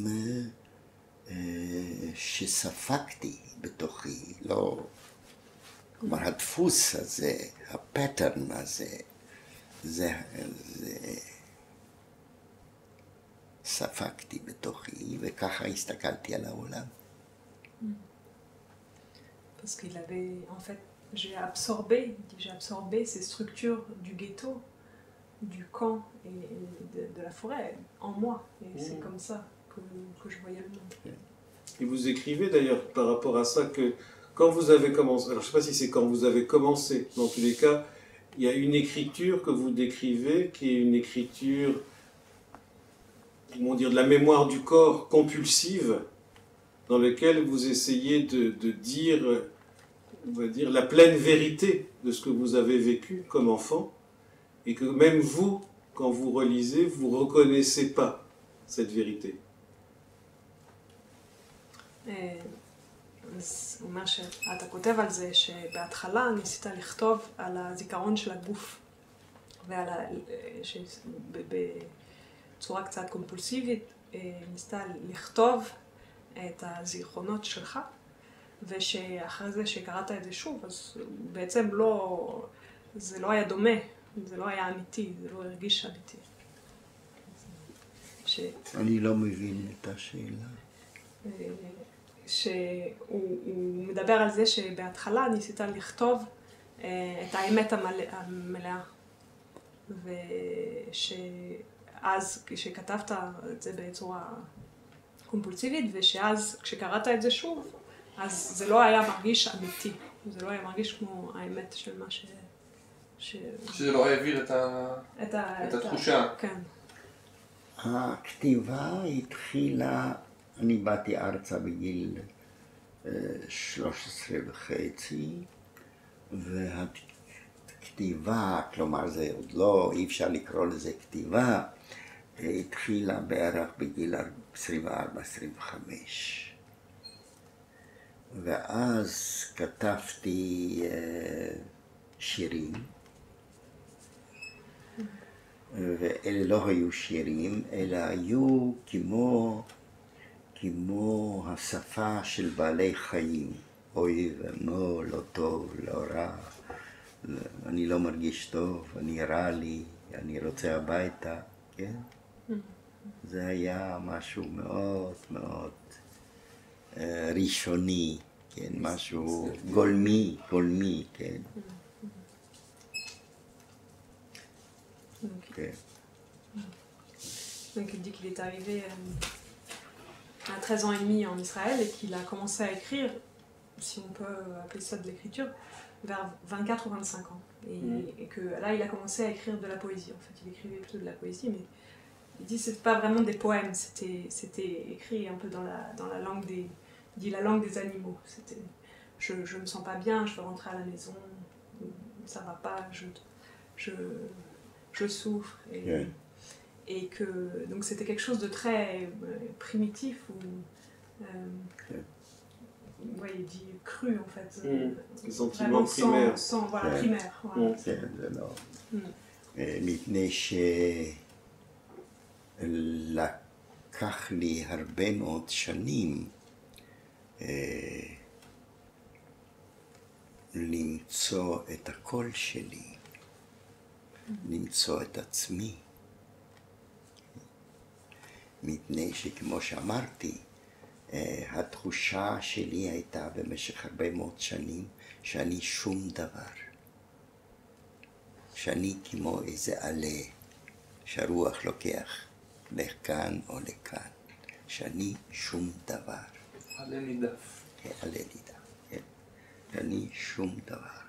שספגתי בתוכי, לא... כלומר, הדפוס הזה, הפטרן הזה, זה ספגתי בתוכי, וככה הסתכלתי על העולם. Parce qu'il avait, en fait, j'ai absorbé ces structures du ghetto, du camp et de la forêt en moi. Et c'est comme ça que je voyais le monde. Et vous écrivez d'ailleurs par rapport à ça que quand vous avez commencé, alors je ne sais pas si c'est quand vous avez commencé, dans tous les cas, il y a une écriture que vous décrivez qui est une écriture, comment dire, de la mémoire du corps compulsive, dans laquelle vous essayez de dire, on va dire, la pleine vérité de ce que vous avez vécu comme enfant, et que même vous, quand vous relisez, vous ne reconnaissez pas cette vérité. הוא אומר שאתה כותב על זה שבהתחלה ניסית לכתוב על הזיכרון של הגוף בצורה קצת קומפולסיבית, ניסית לכתוב את הזיכרונות שלך, ושאחרי זה שקראת את זה שוב, אז בעצם זה לא היה דומה, זה לא היה אמיתי, זה לא הרגיש אמיתי. אני לא מבין את השאלה. שהוא מדבר על זה שבהתחלה ניסית לכתוב את האמת המלאה, ושאז כשכתבת את זה בצורה קומפולסיבית, ושאז כשקראת את זה שוב, אז זה לא היה מרגיש אמיתי, זה לא היה מרגיש כמו האמת של מה שזה לא העביר את התחושה. כן. הכתיבה התחילה, אני באתי ארצה בגיל 13 וחצי, והכתיבה, כלומר זה עוד לא, אי אפשר לקרוא לזה כתיבה, התחילה בערך בגיל 24-25. ואז כתבתי שירים, ואלה לא היו שירים, אלא היו כמו השפה של בעלי חיים. אוי ומו, לא טוב, לא רע, אני לא מרגיש טוב, אני רע לי, אני רוצה הביתה, כן? זה היה משהו מאוד מאוד ראשוני, כן? משהו גולמי, כן? Okay. Donc il dit qu'il est arrivé à 13 ans et demi en Israël et qu'il a commencé à écrire, si on peut appeler ça de l'écriture, vers 24 ou 25 ans. Et que là il a commencé à écrire de la poésie. En fait il écrivait plutôt de la poésie, mais il dit que c'était pas vraiment des poèmes, c'était écrit un peu dans la langue des... Il dit la langue des animaux. C'était je me sens pas bien, je veux rentrer à la maison, ça va pas, je souffre, et que donc c'était quelque chose de très primitif ou ouais, il dit cru en fait, les sentiments primaires, voilà, primaire, voilà. כן, זה לא. מפני שלקח לי הרבה מאוד שנים למצוא את הקול שלי, למצוא את עצמי. מפני שכמו שאמרתי, התחושה שלי הייתה במשך הרבה מאוד שנים שאני שום דבר. שאני כמו איזה עלה שהרוח לוקח לכאן או לכאן. שאני שום דבר. עלה נידף. על ידידה, כן? אני שום דבר.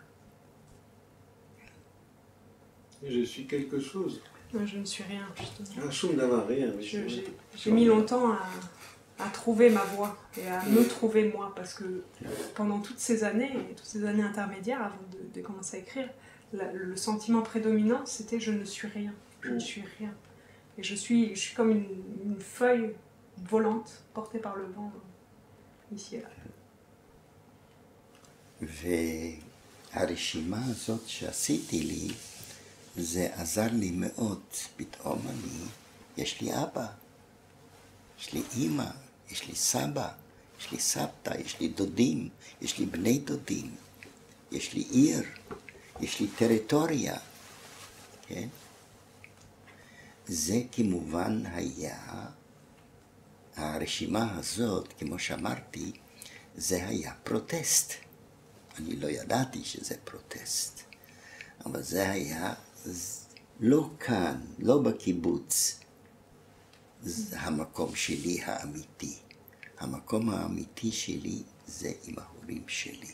Je suis quelque chose. Moi, je ne suis rien, justement. Ah, shum davar, rien. Oui, J'ai mis longtemps à trouver ma voie et à me trouver moi, parce que pendant toutes ces années intermédiaires, avant de commencer à écrire, le sentiment prédominant, c'était je ne suis rien, je ne suis rien. Et je suis comme une feuille volante portée par le vent, ici et là. והרשימה הזאת שעשיתי לי, זה עזר לי מאוד. פתאום יש לי אבא, יש לי אימא, יש לי סבא, יש לי סבתא, יש לי דודים, יש לי בני דודים, יש לי עיר, יש לי טריטוריה, כן? זה כמובן היה, הרשימה הזאת, כמו שאמרתי, זה היה פרוטסט. אני לא ידעתי שזה פרוטסט, אבל זה היה לא כאן, לא בקיבוץ, זה המקום שלי האמיתי. המקום האמיתי שלי זה עם ההורים שלי.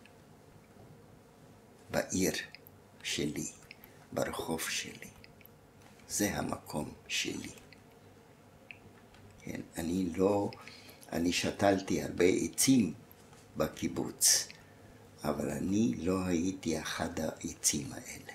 בעיר שלי, ברחוב שלי. זה המקום שלי. כן, אני שתלתי הרבה עצים בקיבוץ, אבל אני לא הייתי אחד העצים האלה.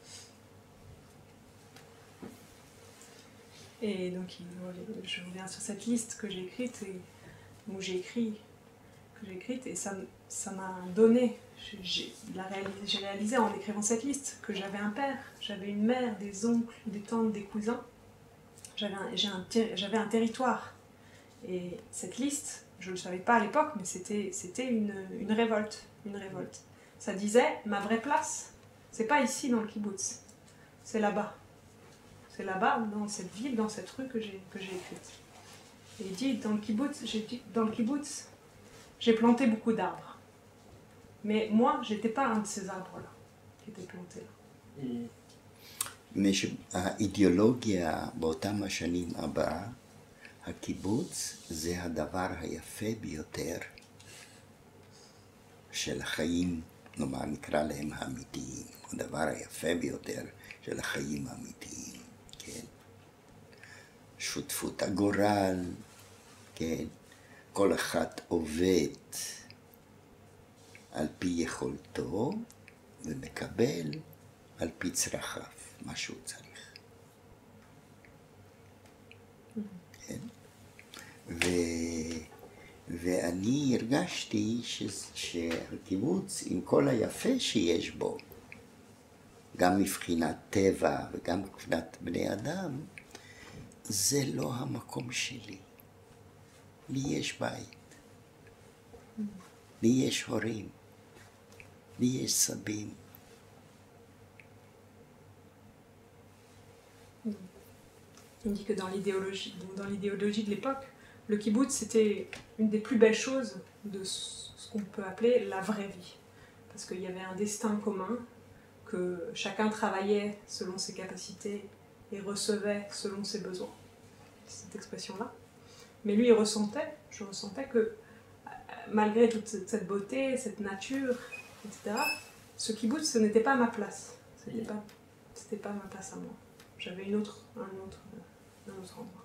Et donc, je reviens sur cette liste que j'ai écrite, où j'ai écrite, et ça m'a donné, j'ai réalisé en écrivant cette liste que j'avais un père, j'avais une mère, des oncles, des tantes, des cousins, j'avais un territoire. Et cette liste, je ne le savais pas à l'époque, mais c'était une révolte, Ça disait, ma vraie place, c'est pas ici dans le kibbutz, c'est là-bas. C'est là-bas, dans cette ville, dans cette rue que j'ai écrite. Et il dit, dans le kibbutz, j'ai planté beaucoup d'arbres. Mais moi, j'étais pas un de ces arbres-là qui était planté là. האידיאולוגיה באותם השנים הבאה, הקיבוץ זה הדבר היפה ביותר של החיים, נאמר נקרא להם האמיתיים, הדבר היפה ביותר של החיים האמיתיים, כן? שותפות הגורל, כן? כל אחד עובד על פי יכולתו ומקבל על פי צרכיו, מה שהוא צריך. כן? ואני הרגשתי שהקיבוץ, עם כל היפה שיש בו, גם מבחינת טבע וגם מבחינת בני אדם, זה לא המקום שלי. לי יש בית, לי יש הורים, לי יש סבים. Il dit que dans l'idéologie de l'époque, le kibbutz c'était une des plus belles choses de ce qu'on peut appeler la vraie vie. Parce qu'il y avait un destin commun, que chacun travaillait selon ses capacités et recevait selon ses besoins. Cette expression-là. Mais lui, je ressentais que malgré toute cette beauté, cette nature, etc., ce kibbutz, ce n'était pas ma place. C'était pas ma place à moi. J'avais un autre endroit.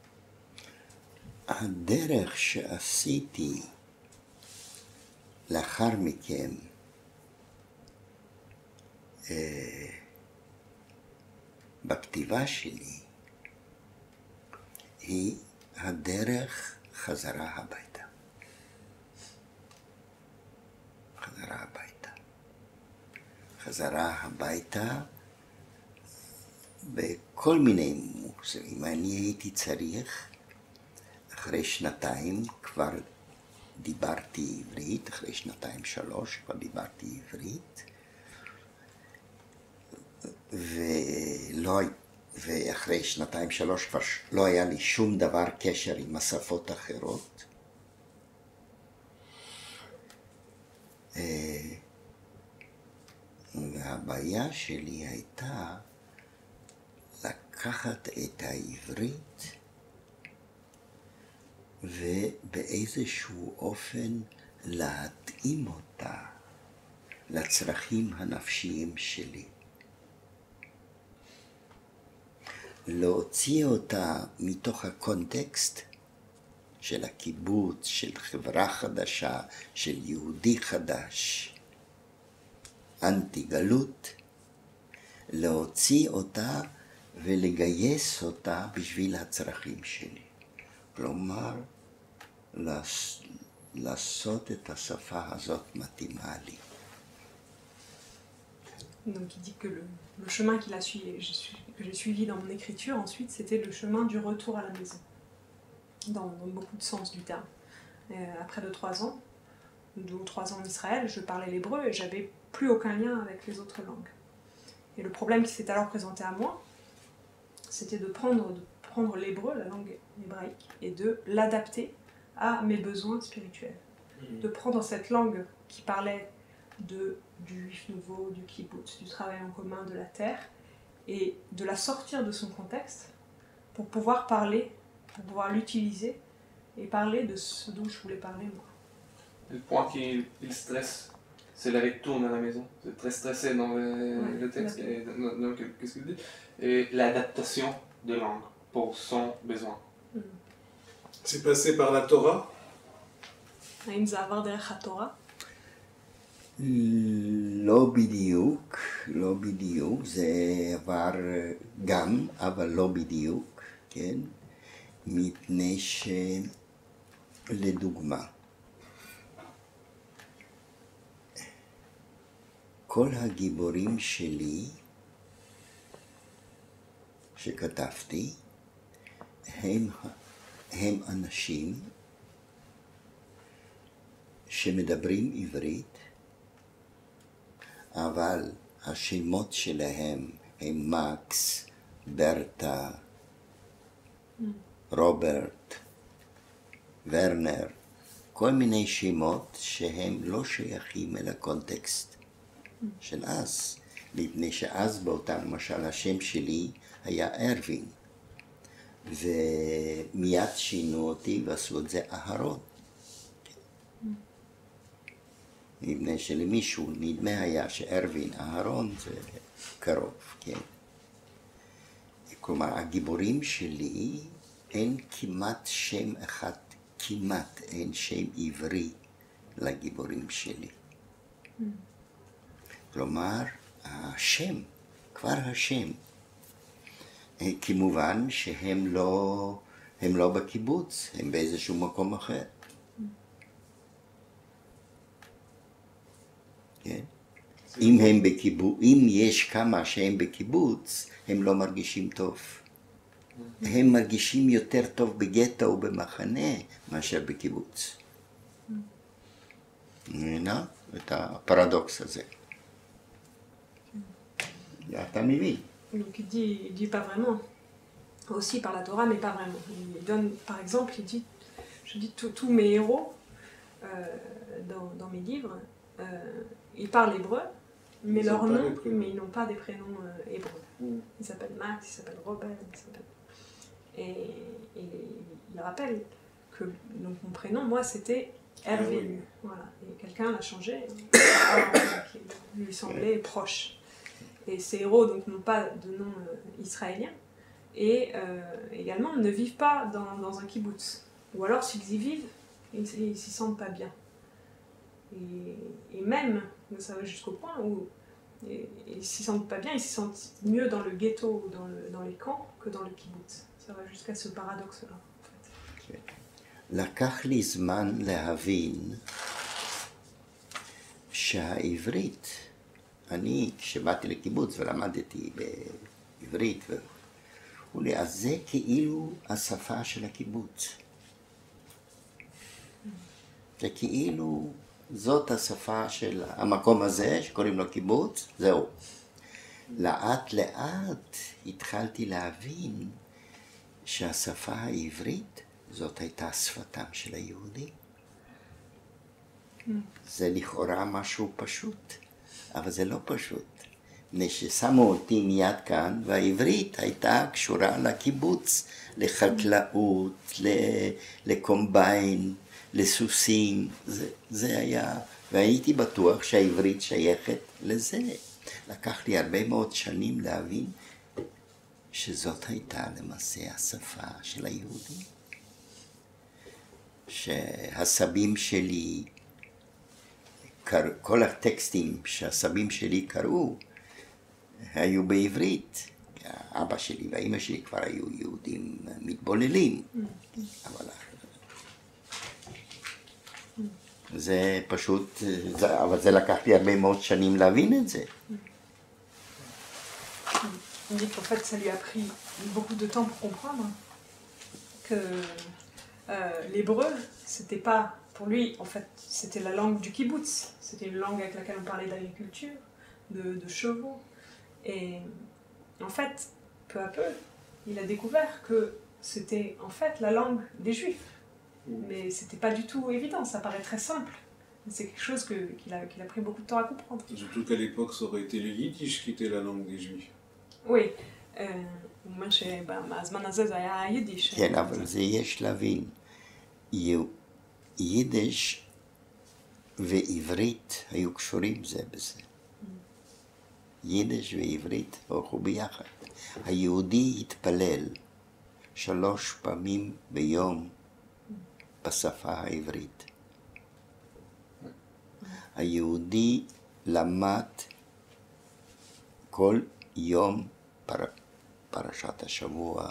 הדרך שעשיתי לאחר מכן בכתיבה שלי היא הדרך חזרה הביתה. חזרה הביתה בכל מיני מושגים. אני הייתי צריך, אחרי שנתיים כבר דיברתי עברית, אחרי שנתיים-שלוש כבר דיברתי עברית, ואחרי שנתיים-שלוש כבר לא היה לי שום דבר קשר עם השפות אחרות. והבעיה שלי הייתה לקחת את העברית ובאיזשהו אופן להתאים אותה לצרכים הנפשיים שלי. להוציא אותה מתוך הקונטקסט של הקיבוץ, של חברה חדשה, של יהודי חדש, אנטי גלות, להוציא אותה ולגייס אותה בשביל הצרכים שלי. כלומר, לעשות את השפה הזאת מתאימה לי. Donc il dit que le chemin qu'il a suivi, que j'ai suivi dans mon écriture, ensuite, c'était le chemin du retour à la maison, dans beaucoup de sens du terme. Après 2 ou 3 ans en Israël, je parlais l'hébreu et j'avais plus aucun lien avec les autres langues. Et le problème qui s'est alors présenté à moi, c'était de prendre l'hébreu, la langue hébraïque, et de l'adapter à mes besoins spirituels. De prendre cette langue qui parlait du juif nouveau, du kibbutz, du travail en commun, de la terre, et de la sortir de son contexte pour pouvoir parler, pour pouvoir l'utiliser et parler de ce dont je voulais parler moi. Le point qui stresse, c'est le retour à la maison. C'est très stressé dans le texte. Donc, qu'est-ce qu'il dit? Et l'adaptation de langue pour son besoin. C'est passé par la Torah? האם זה עבר דרך התורה? לא בדיוק, לא בדיוק, זה עבר גם, אבל לא בדיוק, כן? מפני שלדוגמה, כל הגיבורים שלי שכתבתי הם אנשים שמדברים עברית, אבל השמות שלהם הם מקס, ברטה, רוברט, ורנר, כל מיני שמות שהם לא שייכים אל הקונטקסט של אז, מפני שאז באותם, למשל השם שלי היה ארווין, ומיד שינו אותי ועשו את זה אהרון. מפני שלמישהו נדמה היה שארווין אהרון זה קרוב, כן. כלומר, הגיבורים שלי אין כמעט שם אחד, כמעט אין שם עברי לגיבורים שלי. כלומר, השם, כבר השם, כמובן שהם לא בקיבוץ, הם באיזשהו מקום אחר. כן? אם יש כמה שהם בקיבוץ, הם לא מרגישים טוב. הם מרגישים יותר טוב בגטו או במחנה מאשר בקיבוץ. מבינה? את הפרדוקס הזה. אתה מבין? Donc il dit pas vraiment, aussi par la Torah, mais pas vraiment. Il donne, par exemple, je dis tous mes héros dans mes livres, ils parlent hébreu, mais leurs noms, mais ils n'ont pas des prénoms hébreux. Ils s'appellent Max, ils s'appellent Robert, et il rappelle que donc, mon prénom, moi, c'était Erwin. Voilà. Et quelqu'un l'a changé, qui lui semblait proche. Et ces héros donc n'ont pas de nom israélien et également ne vivent pas dans un kibbutz. Ou alors s'ils y vivent, ils s'y sentent pas bien. Et même, ça va jusqu'au point où ils s'y sentent pas bien, ils s'y sentent mieux dans le ghetto ou dans les camps que dans le kibbutz. Ça va jusqu'à ce paradoxe-là, en fait. לקח לי זמן להבין שהעברית, אני כשבאתי לקיבוץ ולמדתי בעברית, אז זה כאילו השפה של הקיבוץ. זה כאילו זאת השפה של המקום הזה שקוראים לו קיבוץ, זהו. לאט לאט התחלתי להבין שהשפה העברית זאת הייתה שפתם של היהודים. זה לכאורה משהו פשוט, אבל זה לא פשוט. מפני ששמו אותי מיד כאן, והעברית הייתה קשורה לקיבוץ, לחקלאות, לקומביין, לסוסים, זה היה, והייתי בטוח שהעברית שייכת לזה. לקח לי הרבה מאוד שנים להבין שזאת הייתה למעשה השפה של היהודים. שהסבים שלי, כל הטקסטים שהסבים שלי קראו, היו בעברית. אבא שלי והאמא שלי כבר היו יהודים מתבוללים. זה פשוט, אבל זה לקח לי הרבה מאוד שנים להבין את זה. On dit qu'en fait, ça lui a pris beaucoup de temps pour comprendre que l'hébreu, c'était pas, pour lui, en fait, c'était la langue du kibbutz. C'était une langue avec laquelle on parlait d'agriculture, de chevaux. Et en fait, peu à peu, il a découvert que c'était en fait la langue des Juifs. Mais c'était pas du tout évident, ça paraît très simple. C'est quelque chose qu'il a pris beaucoup de temps à comprendre. Surtout qu'à l'époque, ça aurait été le yiddish qui était la langue des Juifs. Oui. הוא אומר שבזמן הזה זה היה היידיש. כן, אבל זה יש להבין. יידיש ועברית היו קשורים זה בזה. יידיש ועברית הלכו ביחד. היהודי התפלל 3 פעמים ביום בשפה העברית. היהודי למד כל יום פרשת השבוע,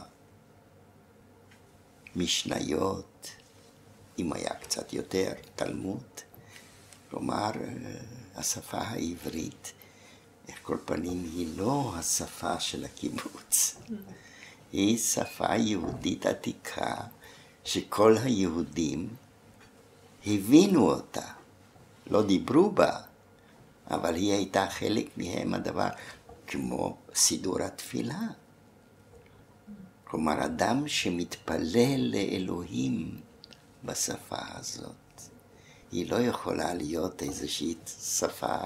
משניות, אם היה קצת יותר, תלמוד. כלומר, השפה העברית, איך כל פנים, היא לא השפה של הקיבוץ. היא שפה יהודית עתיקה, שכל היהודים הבינו אותה. לא דיברו בה, אבל היא הייתה חלק מהם הדבר, כמו סידור התפילה. כלומר, אדם שמתפלל לאלוהים בשפה הזאת, היא לא יכולה להיות איזושהי שפה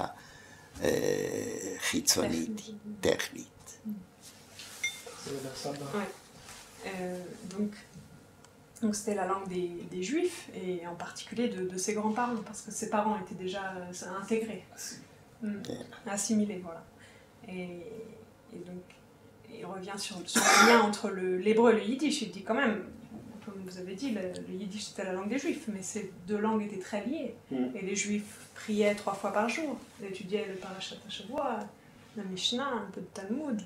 חיצונית, טכנית. Donc c'était la langue des Juifs, et en particulier de ses grands-parents, parce que ses parents étaient déjà intégrés, assimilés, voilà. Et donc, il revient sur le lien entre l'hébreu et le yiddish. Il dit quand même, comme vous avez dit, le yiddish c'était la langue des juifs, mais ces 2 langues étaient très liées. Et les juifs priaient 3 fois par jour. Ils étudiaient le Parashat HaShavua, la Mishnah, un peu de Talmud.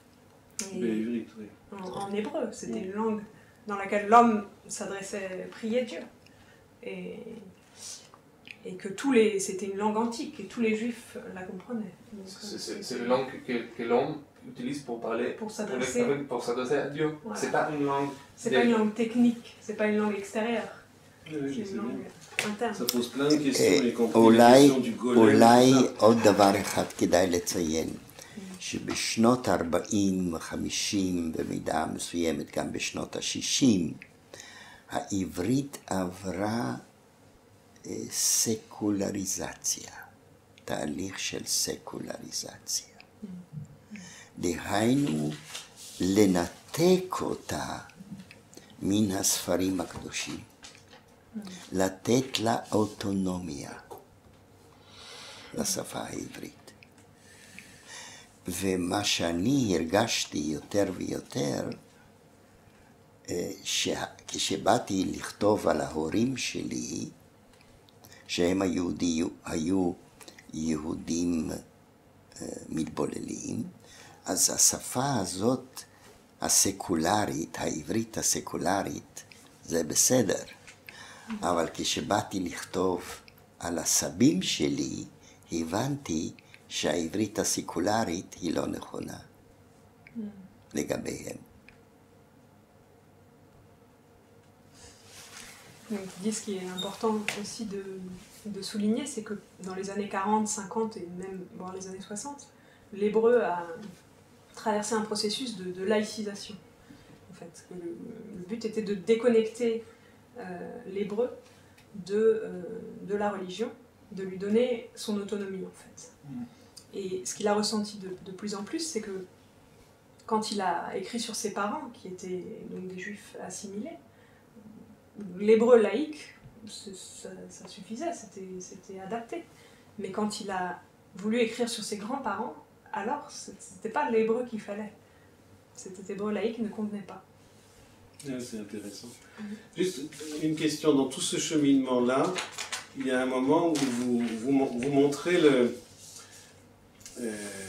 En hébreu, c'était une langue dans laquelle l'homme s'adressait, priait Dieu. Et que c'était une langue antique, et tous les juifs la comprenaient. C'est une langue que l'homme utilise pour parler, pour s'adresser à Dieu. Voilà. C'est pas une langue. C'est pas une langue technique, c'est pas une langue extérieure. C'est une langue interne. Ça pose plein de questions, y compris la question du golem. אולי עוד דבר אחד כדאי לציין, שבשנות ה-40, 50, במידה מסוימת גם בשנות ה-60, העברית עברה סקולריזציה, תהליך של סקולריזציה. דהיינו, לנתק אותה מן הספרים הקדושים, לתת לה אוטונומיה לשפה העברית. ומה שאני הרגשתי יותר ויותר, כשבאתי לכתוב על ההורים שלי, שהם היו יהודים מתבוללים, אז השפה הזאת, הסקולרית, העברית הסקולרית, זה בסדר. אבל כשבאתי לכתוב על הסבים שלי, הבנתי שהעברית הסקולרית היא לא נכונה לגביהם. Donc, il dit ce qui est important aussi de souligner, c'est que dans les années 40, 50 et même dans les années 60, l'hébreu a traversé un processus de laïcisation. En fait, le but était de déconnecter l'hébreu de la religion, de lui donner son autonomie en fait. Et ce qu'il a ressenti de plus en plus, c'est que quand il a écrit sur ses parents, qui étaient donc des juifs assimilés, l'hébreu laïque ça suffisait, c'était adapté. Mais quand il a voulu écrire sur ses grands-parents, alors c'était pas l'hébreu qu'il fallait. Cet hébreu laïque ne convenait pas. Ah, c'est intéressant. Juste une question, dans tout ce cheminement-là, il y a un moment où vous montrez le... je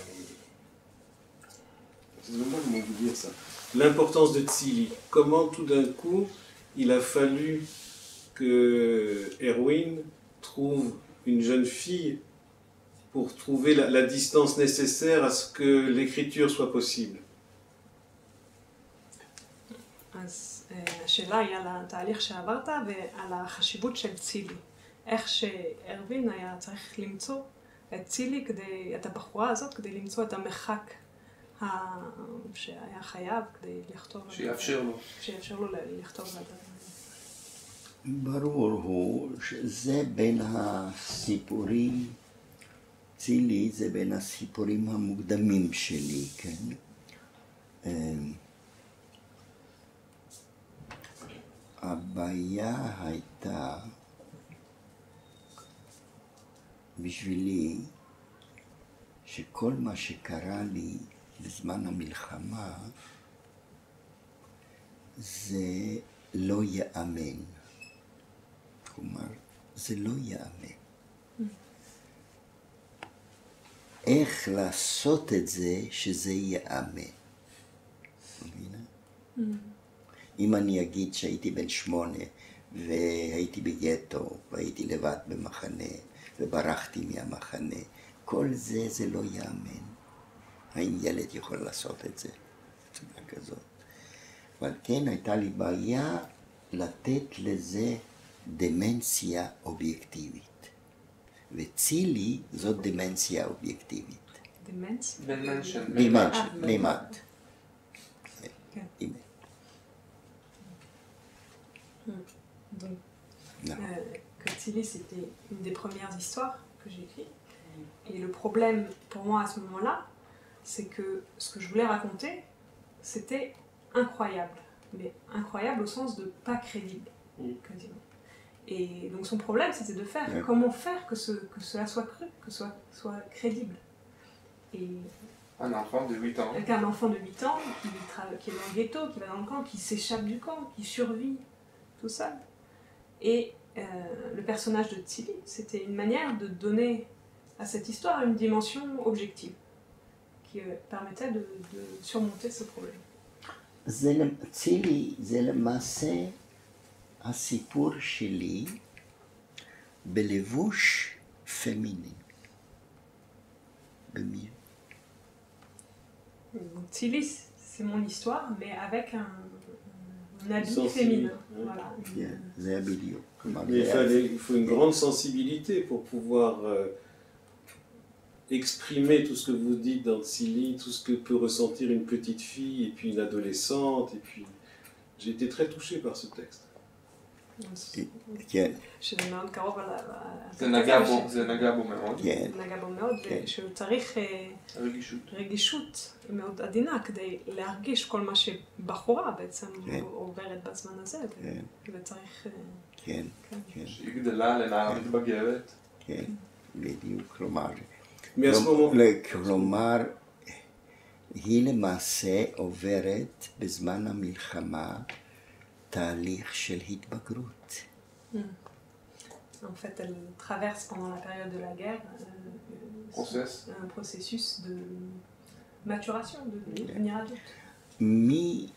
ne sais même pas comment vous dire ça. L'importance de Tzili. Comment tout d'un coup, il a fallu que Erwin trouve une jeune fille pour trouver la distance nécessaire à ce que l'écriture soit possible. אז השאלה היא על התהליך שעברת ועל החשיבות של צילי. איך שארווין היה צריך למצוא את צילי, את הבחורה הזאת, כדי למצוא את המרחק שהיה חייב כדי לכתוב... שיאפשר לו לכתוב על הדברים. ברור הוא שזה בין הסיפורים, צילי זה בין הסיפורים המוקדמים שלי, כן? הבעיה הייתה בשבילי שכל מה שקרה לי בזמן המלחמה זה לא יאמן. כלומר, זה לא יאמן. איך לעשות את זה שזה יאמן? מבינה? אם אני אגיד שהייתי בן 8 והייתי בגטו והייתי לבד במחנה וברחתי מהמחנה, כל זה זה לא יאמן. האם ילד יכול לעשות את זה? בצורה כזאת. אבל כן הייתה לי בעיה לתת לזה דמנציה אובייקטיבית. וצילי זאת דמנציה אובייקטיבית. דמנציה? מימד. כן. Donc, que Tilly, c'était une des premières histoires que j'ai écrites. Et le problème pour moi à ce moment-là, c'est que ce que je voulais raconter, c'était incroyable. Mais incroyable au sens de pas crédible. Et donc son problème, c'était de faire comment faire que cela soit cru, que soit crédible. Et un enfant de 8 ans. Un enfant de 8 ans qui est dans le ghetto, qui va dans le camp, qui s'échappe du camp, qui survit tout seul. Et le personnage de Tzili, c'était une manière de donner à cette histoire une dimension objective qui permettait de surmonter ce problème. צילי זה למעשה הסיפור שלי בלבוש פמיני. Tzili, c'est mon histoire, mais avec un habit féminin. Voilà. זה בדיוק. Il faut une grande sensibilité pour pouvoir exprimer tout ce que vous dites dans Tzili, tout ce que peut ressentir une petite fille et puis une adolescente. Et puis, j'ai été très touché par ce texte. כן. שזה מאוד קרוב על... זה נגע בו מאוד. זה נגע בו מאוד, שהוא צריך רגישות מאוד עדינה כדי להרגיש כל מה שבחורה בעצם עוברת בזמן הזה, וצריך... כן. שהיא גדלה לנערה מתבגרת. כן, בדיוק, כלומר... כלומר, היא למעשה עוברת בזמן המלחמה תהליך של התבגרות. En fait, elle traverse pendant la période de la guerre un processus de maturation, de devenir adulte.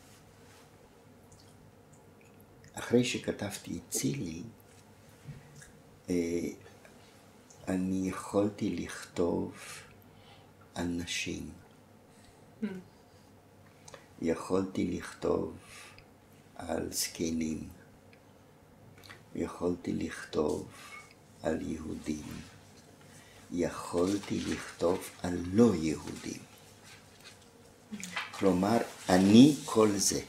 אחרי שכתבתי את צילי, אני יכולתי לכתוב על נשים. יכולתי לכתוב על זקנים. יכולתי לכתוב על יהודים. יכולתי לכתוב על לא יהודים. כלומר, אני כל זה.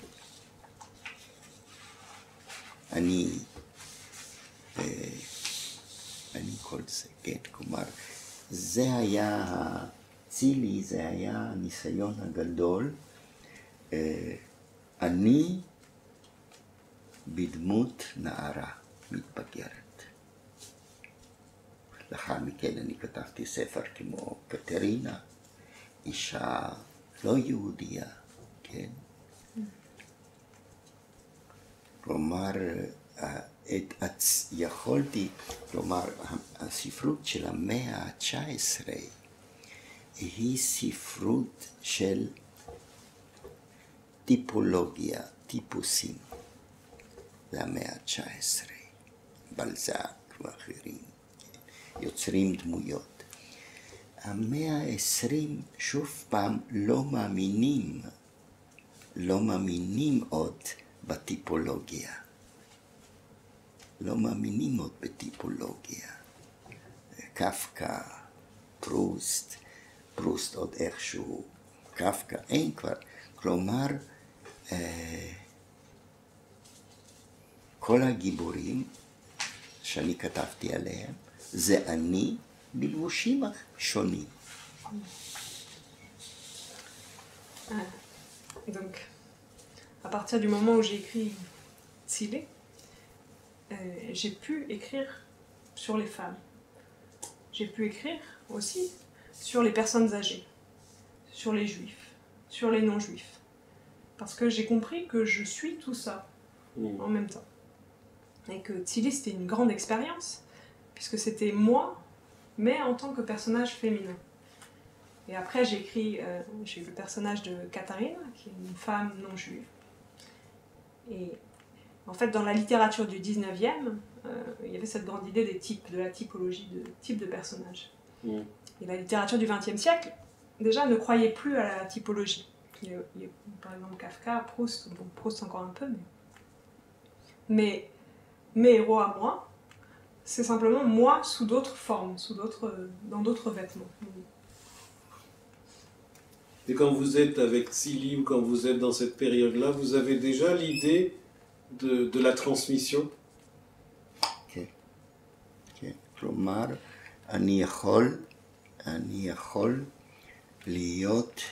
אני כל זה, כן, כלומר, זה היה, צילי זה היה הניסיון הגדול, אני בדמות נערה מתבגרת. לאחר מכן אני כתבתי ספר כמו קטרינה, אישה לא יהודייה, כן? כלומר, יכולתי, כלומר, הספרות של המאה ה-19 היא ספרות של טיפולוגיה, טיפוסים, למאה ה-19, בלזק ואחרים, יוצרים דמויות. המאה ה-20 שוב פעם לא מאמינים עוד בטיפולוגיה. לא מאמינים עוד בטיפולוגיה. קפקא, פרוסט עוד איכשהו, קפקא אין כבר. כלומר, כל הגיבורים שאני כתבתי עליהם, זה אני בלבושים שונים. Donc, à partir du moment où j'ai écrit Tzilé, j'ai pu écrire sur les femmes. J'ai pu écrire aussi sur les personnes âgées, sur les juifs, sur les non-juifs. Parce que j'ai compris que je suis tout ça en même temps. Et que Tzilé, c'était une grande expérience, puisque c'était moi, mais en tant que personnage féminin. Et après, j'ai eu le personnage de Katharina, qui est une femme non-juive. Et en fait, dans la littérature du 19e, il y avait cette grande idée des types, de la typologie, de type de personnage. Et la littérature du 20e siècle, déjà, ne croyait plus à la typologie. Par exemple, Kafka, Proust, bon, Proust encore un peu, mais mes héros à moi, c'est simplement moi sous d'autres formes, dans d'autres vêtements. Et quand vous êtes avec Tzili ou quand vous êtes dans cette période-là, vous avez déjà l'idée de la transmission? כן, כן. כלומר, אני יכול להיות,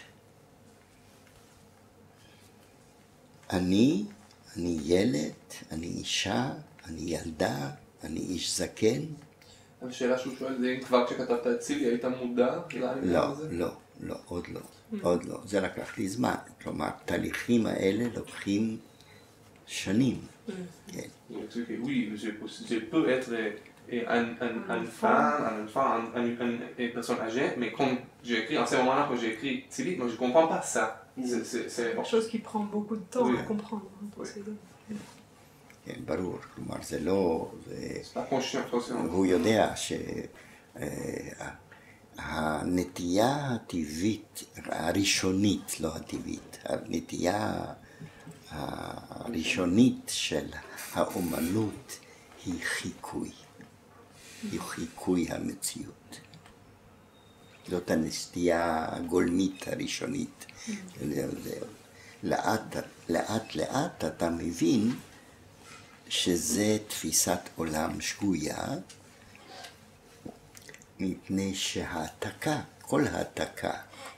אני ילד, אני אישה, אני ילדה, אני איש זקן. השאלה שהוא שואל זה אם כבר כשכתבת את צילי היית מודע לעניין הזה? לא, עוד לא. זה לקח לי זמן. כלומר, התהליכים האלה לוקחים שנים. כן. Oui, je peux être une femme, une personne âgée, mais comme j'ai écrit, en ce moment-là que j'ai écrit Tzili, moi je ne comprends pas ça. C'est quelque chose qui prend beaucoup de temps à comprendre. כן, ברור. כלומר, זה לא... הוא יודע שהנטייה הטבעית, הראשונית, לא הטבעית, הנטייה הראשונית של האומנות היא חיקוי. היא חיקוי המציאות. זאת הנטייה הגולמית הראשונית. לאט לאט אתה מבין שזה תפיסת עולם שגויה, מפני שהעתקה, כל העתקה,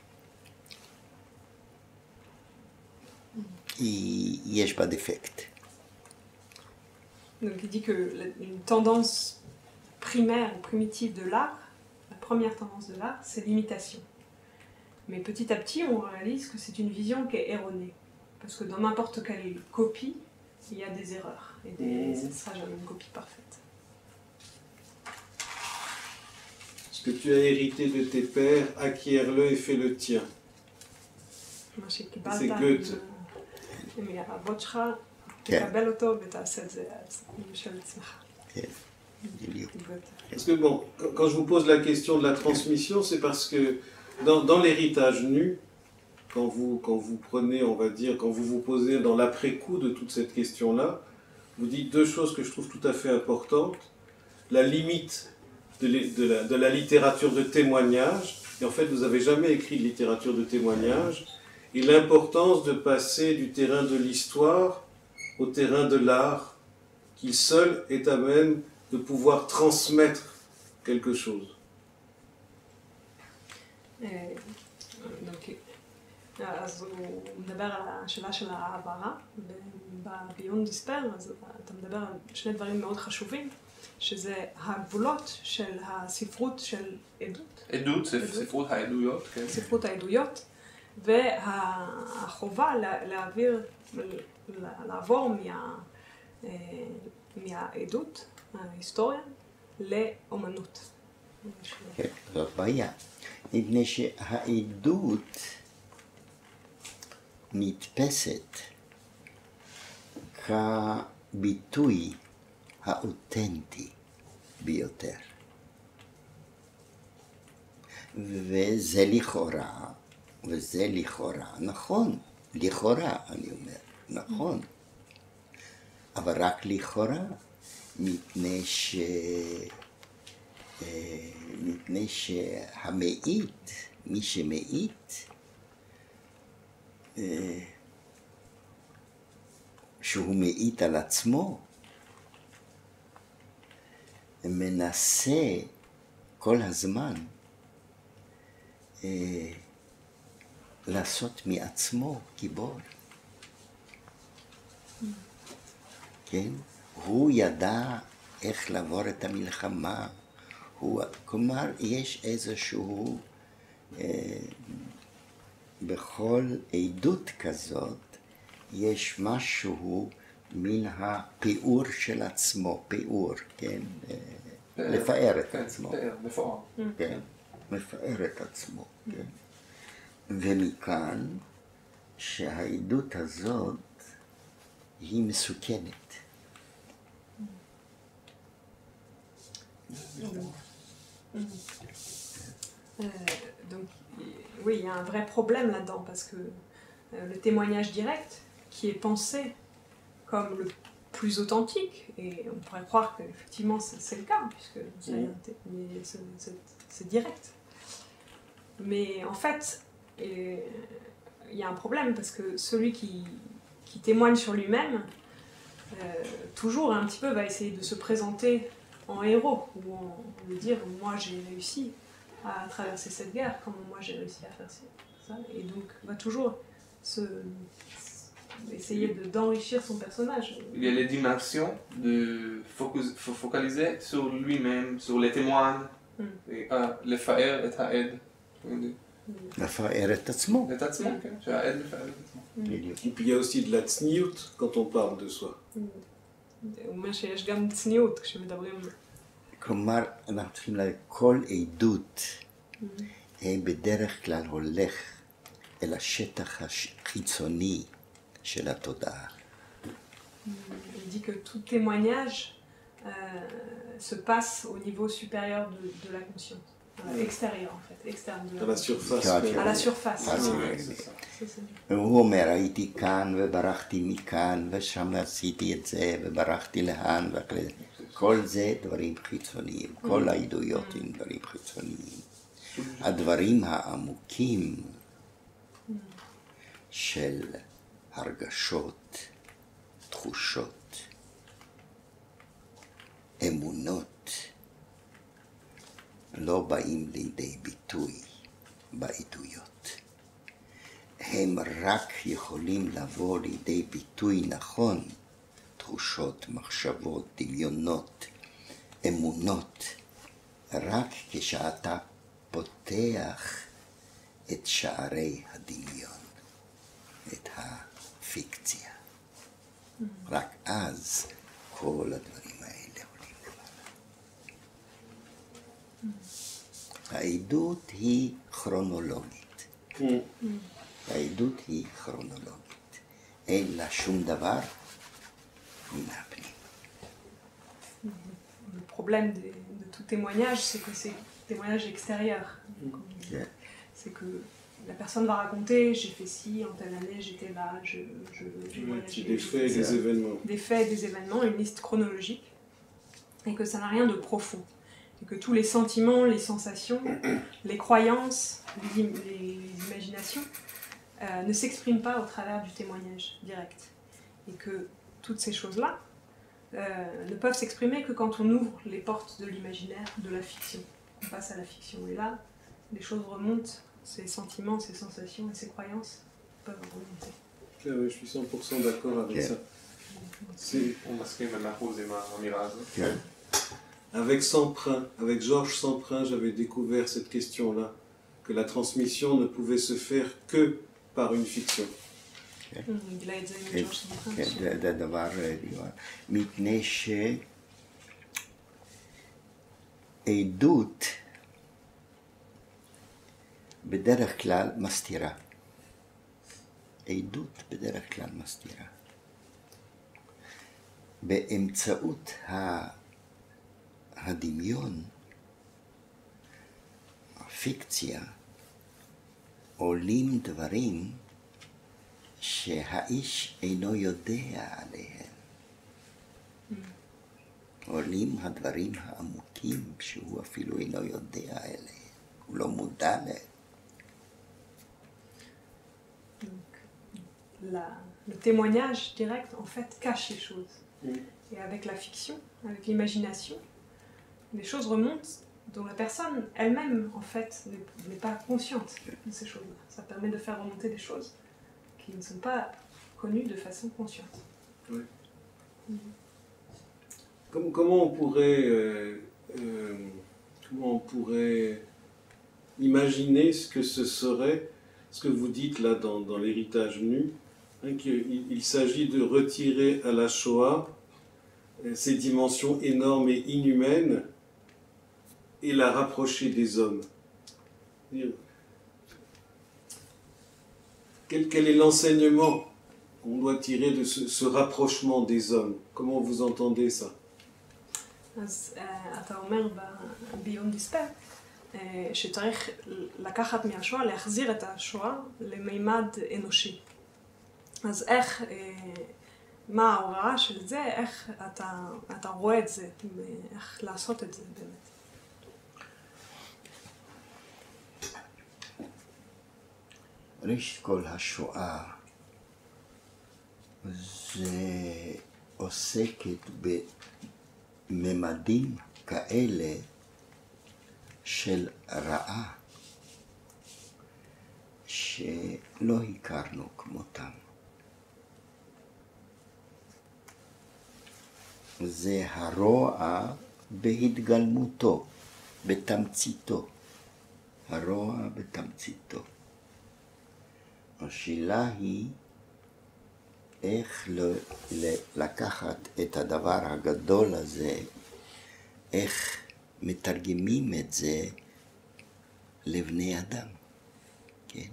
יש בה דפקט. Donc il dit que une tendance primaire ou primitive de l'art, la première tendance de l'art, c'est l'imitation. Mais petit à petit, on réalise que c'est une vision qui est erronée. Parce que dans n'importe quelle copie, il y a des erreurs. Et ce ne sera jamais une copie parfaite. Ce que tu as hérité de tes pères, acquiers-le et fais le tien. C'est Goethe. מהאבות שלך, תקבל אותו ותעשה את זה של עצמך. Parce que bon, quand je vous pose la question de la transmission, c'est parce que dans l'héritage nu, quand vous prenez, on va dire, quand vous vous posez dans l'après-coup de toute cette question-là, vous dites deux choses que je trouve tout à fait importantes. La limite de la littérature de témoignage, et en fait vous n'avez jamais écrit de littérature de témoignage, et l'importance de passer du terrain de l'histoire au terrain de l'art, qui seul est à même de pouvoir transmettre quelque chose. אז הוא מדבר על השאלה של העברה, בעיון דיספר, אז אתה מדבר על שני דברים מאוד חשובים. שזה הגבולות של הספרות של עדות. עדות, ספרות העדויות, כן. ספרות העדויות, והחובה לעבור מהעדות, ההיסטוריה, לאומנות. כן, זאת בעיה. מפני שהעדות נתפסת כביטוי האותנטי ביותר. וזה לכאורה, נכון, לכאורה אני אומר, נכון, אבל רק לכאורה, מפני שהמעיט, מי שמעיט, שהוא מעיט על עצמו, מנסה כל הזמן לעשות מעצמו גיבור. כן? הוא ידע איך לעבור את המלחמה. כלומר, יש איזשהו, בכל עדות כזאת, יש משהו מן הפיאור של עצמו, פיאור, כן? לפאר את עצמו. מפואר. כן, מפאר את עצמו, כן. ומכאן שהעדות הזאת היא מסוכנת. Donc, oui, il y a un vrai problème là-dedans parce que le témoignage direct, qui est pensé comme le plus authentique, et on pourrait croire qu'effectivement c'est le cas, puisque c'est direct. Mais en fait, il y a un problème parce que celui qui témoigne sur lui-même, toujours un petit peu va essayer de se présenter en héros, ou de dire moi j'ai réussi à traverser cette guerre, comment moi j'ai réussi à faire ça, et donc va toujours essayer d'enrichir son personnage. Il y a les dimensions de focaliser sur lui-même, sur les témoins, לפאר את העד. לפאר את עצמו. את עצמו, כן, שהעד לפאר את עצמו. Et puis il y a aussi de la tsniout quand on parle de soi. הוא אומר שיש גם צניעות כשמדברים. כלומר, אנחנו צריכים להגיד, כל עדות בדרך כלל הולך אל השטח החיצוני של התודעה. Il dit que tout témoignage se passe au niveau supérieur de la conscience. extérieur en fait, externe. À la surface. À la surface. הוא אומר, הייתי כאן וברחתי מכאן ושם עשיתי את זה וברחתי להן וכאלה. כל זה דברים חיצוניים, כל העדויות הם דברים חיצוניים. הדברים העמוקים של הרגשות, תחושות, אמונות, לא באים לידי ביטוי בעדויות. הם רק יכולים לבוא לידי ביטוי נכון, תחושות, מחשבות, דמיונות, אמונות, רק כשאתה פותח את שערי הדמיון, את הפיקציה. רק אז כל הדברים האלה עולים למעלה. העדות היא כרונולוגית. העדות היא כרונולוגית. אין לה שום דבר מן הפנים. Le problème de tout témoignage, c'est que c'est un témoignage extérieur. C'est que la personne va raconter, j'ai fait ci, en telle année, j'étais là, des faits et des événements. Des faits et des événements, une liste chronologique, et que ça n'a rien de profond. Et que tous les sentiments, les sensations, les croyances, les imaginations ne s'expriment pas au travers du témoignage direct. Et que toutes ces choses-là ne peuvent s'exprimer que quand on ouvre les portes de l'imaginaire, de la fiction. On passe à la fiction. Et là, les choses remontent, ces sentiments, ces sensations et ces croyances peuvent remonter. Oui, je suis 100% d'accord avec ça. הוא מסכים ב100% עם האמירה הזאת. Avec Samprin, avec Georges Samprin, j'avais découvert cette question-là, que la transmission ne pouvait se faire que par une fiction. גילה את זה עם ג'ורג' סמפרן. כן, זה הדבר, מפני שעדות בדרך כלל מסתירה. עדות בדרך כלל מסתירה. באמצעות הדמיון, הפיקציה, עולים דברים שהאיש אינו יודע עליהם. עולים הדברים העמוקים שהוא אפילו אינו יודע עליהם, הוא לא מודע להם. Le témoignage direct, en fait, cache les choses. Et avec la fiction, avec l'imagination, les choses remontent dont la personne elle-même, en fait, n'est pas consciente de ces choses-là. Ça permet de faire remonter des choses qui ne sont pas connues de façon consciente. Oui. Comment on pourrait imaginer ce que ce serait, ce que vous dites là dans l'héritage nu, hein, qu'il s'agit de retirer à la Shoah ces dimensions énormes et inhumaines et la rapprocher des hommes. Quel est l'enseignement qu'on doit tirer de ce rapprochement des hommes? Comment vous entendez ça? אז אתה אומר ביום דיספל שצריך לקחת מהשואה, להחזיר את השואה למימד אנושי. אז איך, מה ההוראה של זה, איך אתה רואה את זה, איך לעשות את זה באמת? ראשית כל השואה זה עוסקת בממדים כאלה של רעה שלא הכרנו כמותם. זה הרוע בהתגלמותו, בתמציתו. הרוע בתמציתו. השאלה היא איך לקחת את הדבר הגדול הזה, איך מתרגמים את זה לבני אדם, כן?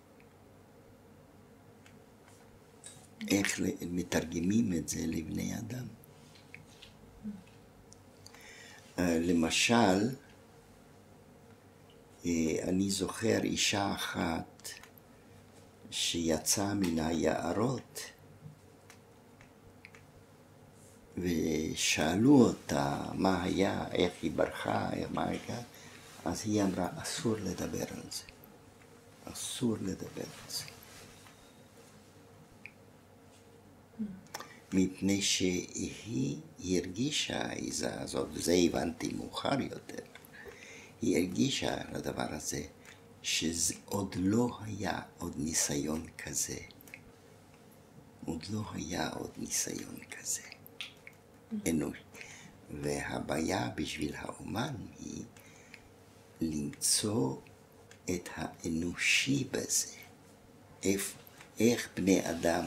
איך מתרגמים את זה לבני אדם. למשל, אני זוכר אישה אחת שיצאה מן היערות ושאלו אותה מה היה, איך היא ברחה, מה היה, אז היא אמרה, אסור לדבר על זה. אסור לדבר על זה. מפני שהיא הרגישה, העיזה הזאת, וזה הבנתי מאוחר יותר, היא הרגישה לדבר הזה, שעוד לא היה עוד ניסיון כזה. עוד לא היה עוד ניסיון כזה. אנוש. והבעיה בשביל האומן היא למצוא את האנושי בזה. איך בני אדם...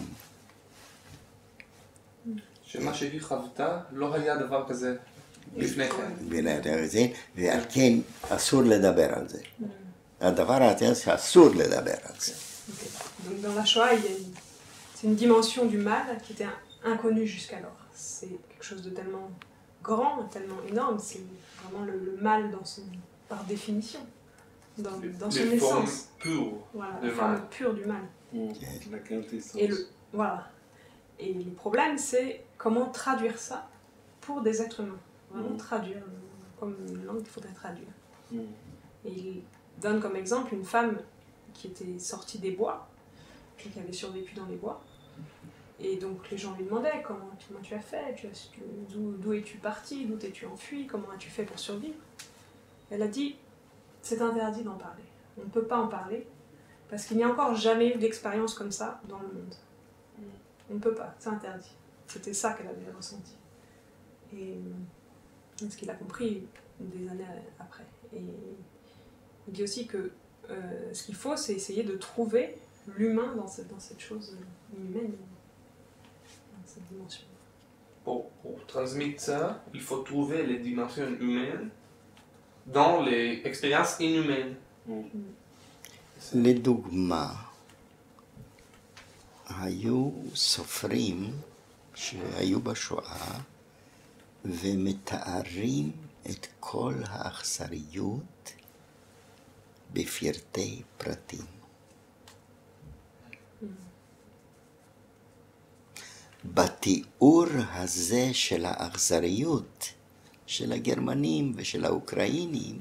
שמה שהיא חוותה לא היה דבר כזה לפני כן. ועל כן אסור לדבר על זה. הדבר הזה שאסור לדבר על זה. Donc dans la Shoah, c'est une dimension du mal qui était inconnue jusqu'alors. C'est quelque chose de tellement grand, tellement énorme, c'est vraiment le mal par définition, dans son essence. Voilà, la forme pure du mal. La quintessence. Voilà. Et le problème, c'est comment traduire ça pour des êtres humains. Vraiment traduire, comme une langue qu'il faudrait traduire. Et il donne comme exemple une femme qui était sortie des bois, qui avait survécu dans les bois. Et donc les gens lui demandaient comment tu as fait, d'où es-tu parti, d'où t'es-tu enfui, comment as-tu fait pour survivre. Elle a dit, c'est interdit d'en parler. On ne peut pas en parler parce qu'il n'y a encore jamais eu d'expérience comme ça dans le monde. On ne peut pas, c'est interdit. C'était ça qu'elle avait ressenti. Et ce qu'il a compris des années après. Et il dit aussi que ce qu'il faut, c'est essayer de trouver l'humain dans cette chose humaine, dans cette dimension. Pour transmettre ça, il faut trouver les dimensions humaines dans les expériences inhumaines. לדוגמה, היו סופרים שהיו בשואה ומתארים את כל האכזריות בפרטי פרטים. בתיאור הזה של האכזריות של הגרמנים ושל האוקראינים,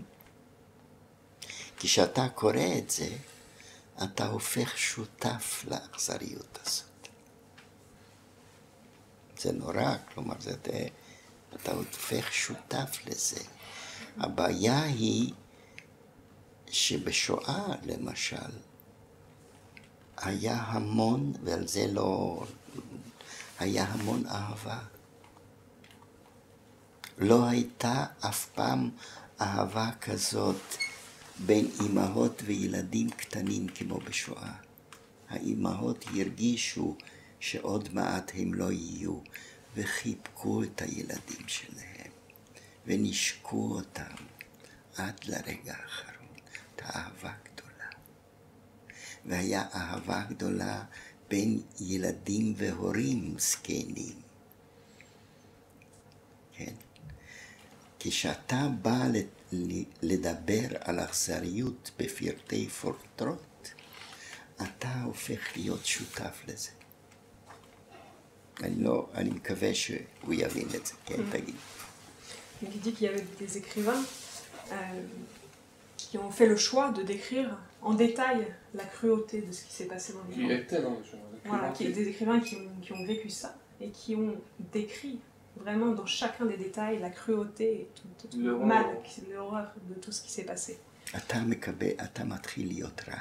כשאתה קורא את זה, אתה הופך שותף לאכזריות הזאת. זה נורא, כלומר, אתה הופך שותף לזה. הבעיה היא שבשואה, למשל, היה המון, ועל זה לא... היה המון אהבה. לא הייתה אף פעם אהבה כזאת בין אימהות וילדים קטנים כמו בשואה. האימהות הרגישו שעוד מעט הם לא יהיו, וחיבקו את הילדים שלהם, ונשקו אותם עד לרגע האחרון. את האהבה גדולה. והיה אהבה גדולה בין ילדים והורים זקנים. כן? כשאתה בא לדבר על אכזריות בפרטי פרוטרוט, אתה הופך להיות שותף לזה. אני מקווה שהוא יבין את זה, כן, תגיד. Il dit qu'il y avait des écrivains qui ont fait le choix de décrire en détail la cruauté de ce qui s'est passé dans les Qui camps. étaient dans les choses. Voilà, des écrivains qui ont vécu ça et qui ont décrit vraiment dans chacun des détails la cruauté et tout le mal, l'horreur de tout ce qui s'est passé. אתה מתחיל להיות רע.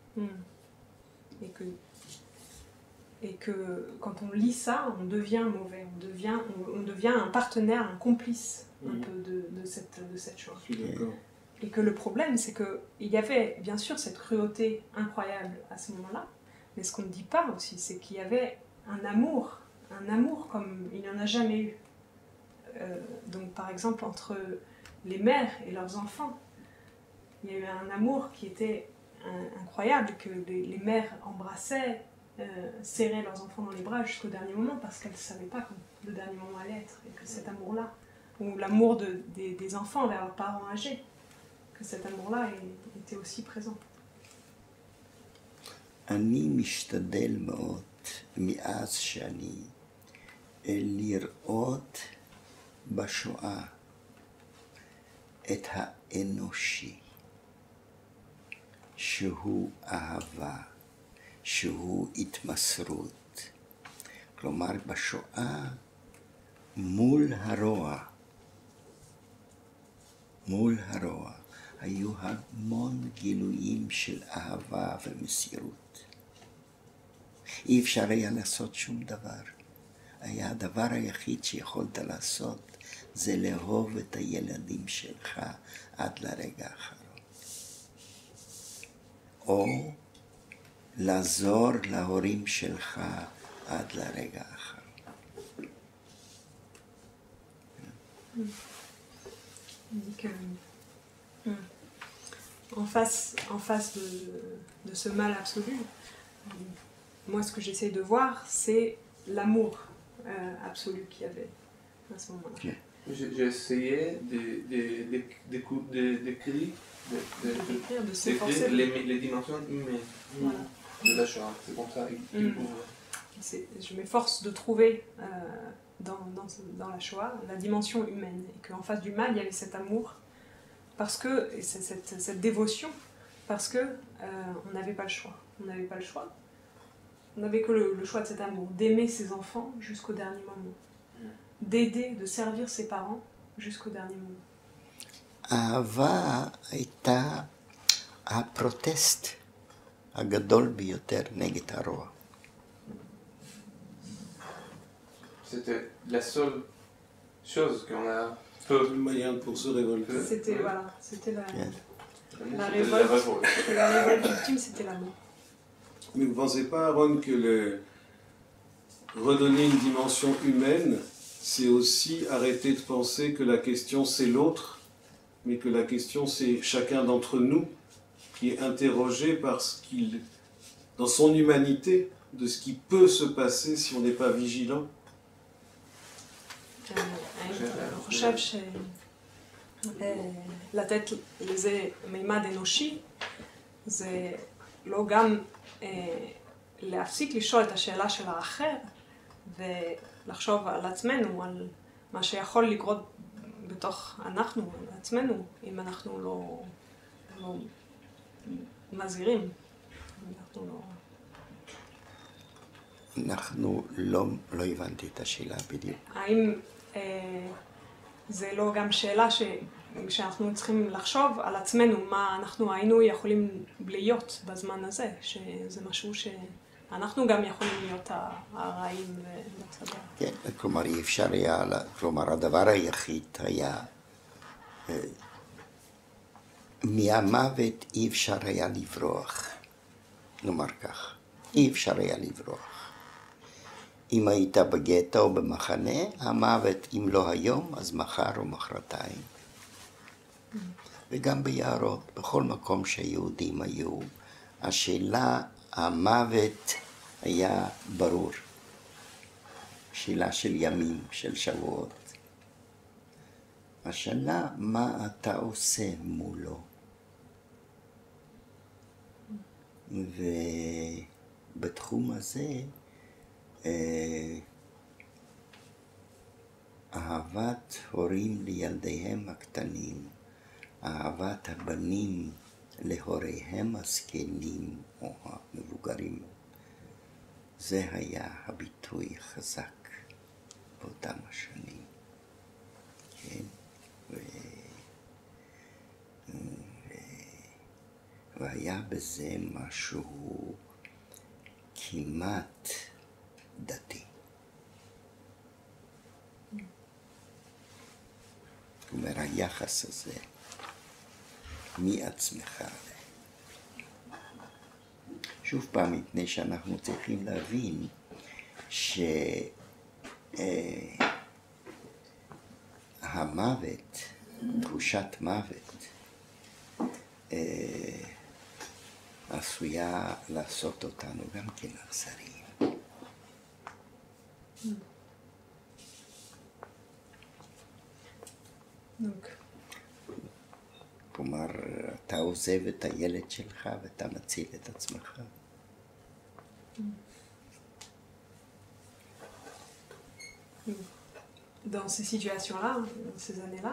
Et que quand on lit ça, on devient mauvais, on devient un partenaire, un complice un peu de cette chose. Et que le problème, c'est qu'il y avait bien sûr cette cruauté incroyable à ce moment-là, mais ce qu'on ne dit pas aussi, c'est qu'il y avait un amour comme il n'y en a jamais eu. Donc par exemple, entre les mères et leurs enfants, il y a eu un amour qui était incroyable, que les mères embrassaient, serraient leurs enfants dans les bras jusqu'au dernier moment, parce qu'elles ne savaient pas quand le dernier moment allait être, et que cet amour-là, ou l'amour des enfants vers leurs parents âgés, que cet amour-là était aussi présent. אני משתדל מאוד מאז שאני לראות בשואה את האנושי, שהוא אהבה, שהוא התמסרות. כלומר, בשואה מול הרוע, היו המון גילויים של אהבה ומסירות. אי אפשר היה לעשות שום דבר. הדבר היחיד שיכולת לעשות זה לאהוב את הילדים שלך עד לרגע האחרון. או לעזור להורים שלך עד לרגע האחרון. En face de ce mal absolu, moi ce que j'essaie de voir, c'est l'amour absolu qu'il y avait à ce moment-là. J'ai essayé d'écrire, de s'efforcer les dimensions humaines de la Shoah. C'est comme ça. Je m'efforce de trouver dans la Shoah la dimension humaine, et qu'en face du mal il y avait cet amour, parce que et cette dévotion, parce que on n'avait pas le choix. On n'avait que le choix de cet amour, d'aimer ses enfants jusqu'au dernier moment, d'aider, de servir ses parents jusqu'au dernier moment. האהבה הייתה הפרוטסט הגדול ביותר נגד הרוע. C'était la seule chose qu'on a Le moyen pour se révolter. C'était voilà, c'était la La révolte. révolte. La révolte ultime, c'était l'amour. Mais vous ne pensez pas, Aaron, que redonner une dimension humaine, c'est aussi arrêter de penser que la question c'est l'autre, mais que la question c'est chacun d'entre nous qui est interrogé par ce qu'il, dans son humanité, de ce qui peut se passer si on n'est pas vigilant. אני חושב שלתת לזה מימד אנושי זה לא גם להפסיק לשאול את השאלה של האחר ולחשוב על עצמנו, על מה שיכול לקרות בתוך אנחנו, עצמנו, אם אנחנו לא מזהירים. אנחנו לא הבנתי את השאלה בדיוק. האם זה לא גם שאלה שאנחנו צריכים לחשוב על עצמנו, מה אנחנו היינו יכולים להיות בזמן הזה, שזה משהו שאנחנו גם יכולים להיות הרעים בצדה. כן, כלומר אי אפשר היה, כלומר הדבר היחיד היה, מהמוות אי אפשר היה לברוח, נאמר כך, אי אפשר היה לברוח. אם היית בגטו או במחנה, המוות, אם לא היום, אז מחר או מחרתיים. וגם ביערות, בכל מקום שהיהודים היו, השאלה, המוות היה ברור. שאלה של ימים, של שבועות. השאלה, מה אתה עושה מולו? ובתחום הזה, אהבת הורים לילדיהם הקטנים, אהבת הבנים להוריהם הזקנים או המבוגרים, זה היה הביטוי חזק באותם השנים. כן? והיה בזה משהו כמעט דתי. זאת אומרת, היחס הזה מעצמך. שוב פעם, מפני שאנחנו צריכים להבין שהמוות, תחושת מוות, עשויה לעשות אותנו גם כן אכזריים. כלומר, אתה עוזב את הילד שלך ואתה מציל את עצמך. Dans ces situations-là, dans ces années-là,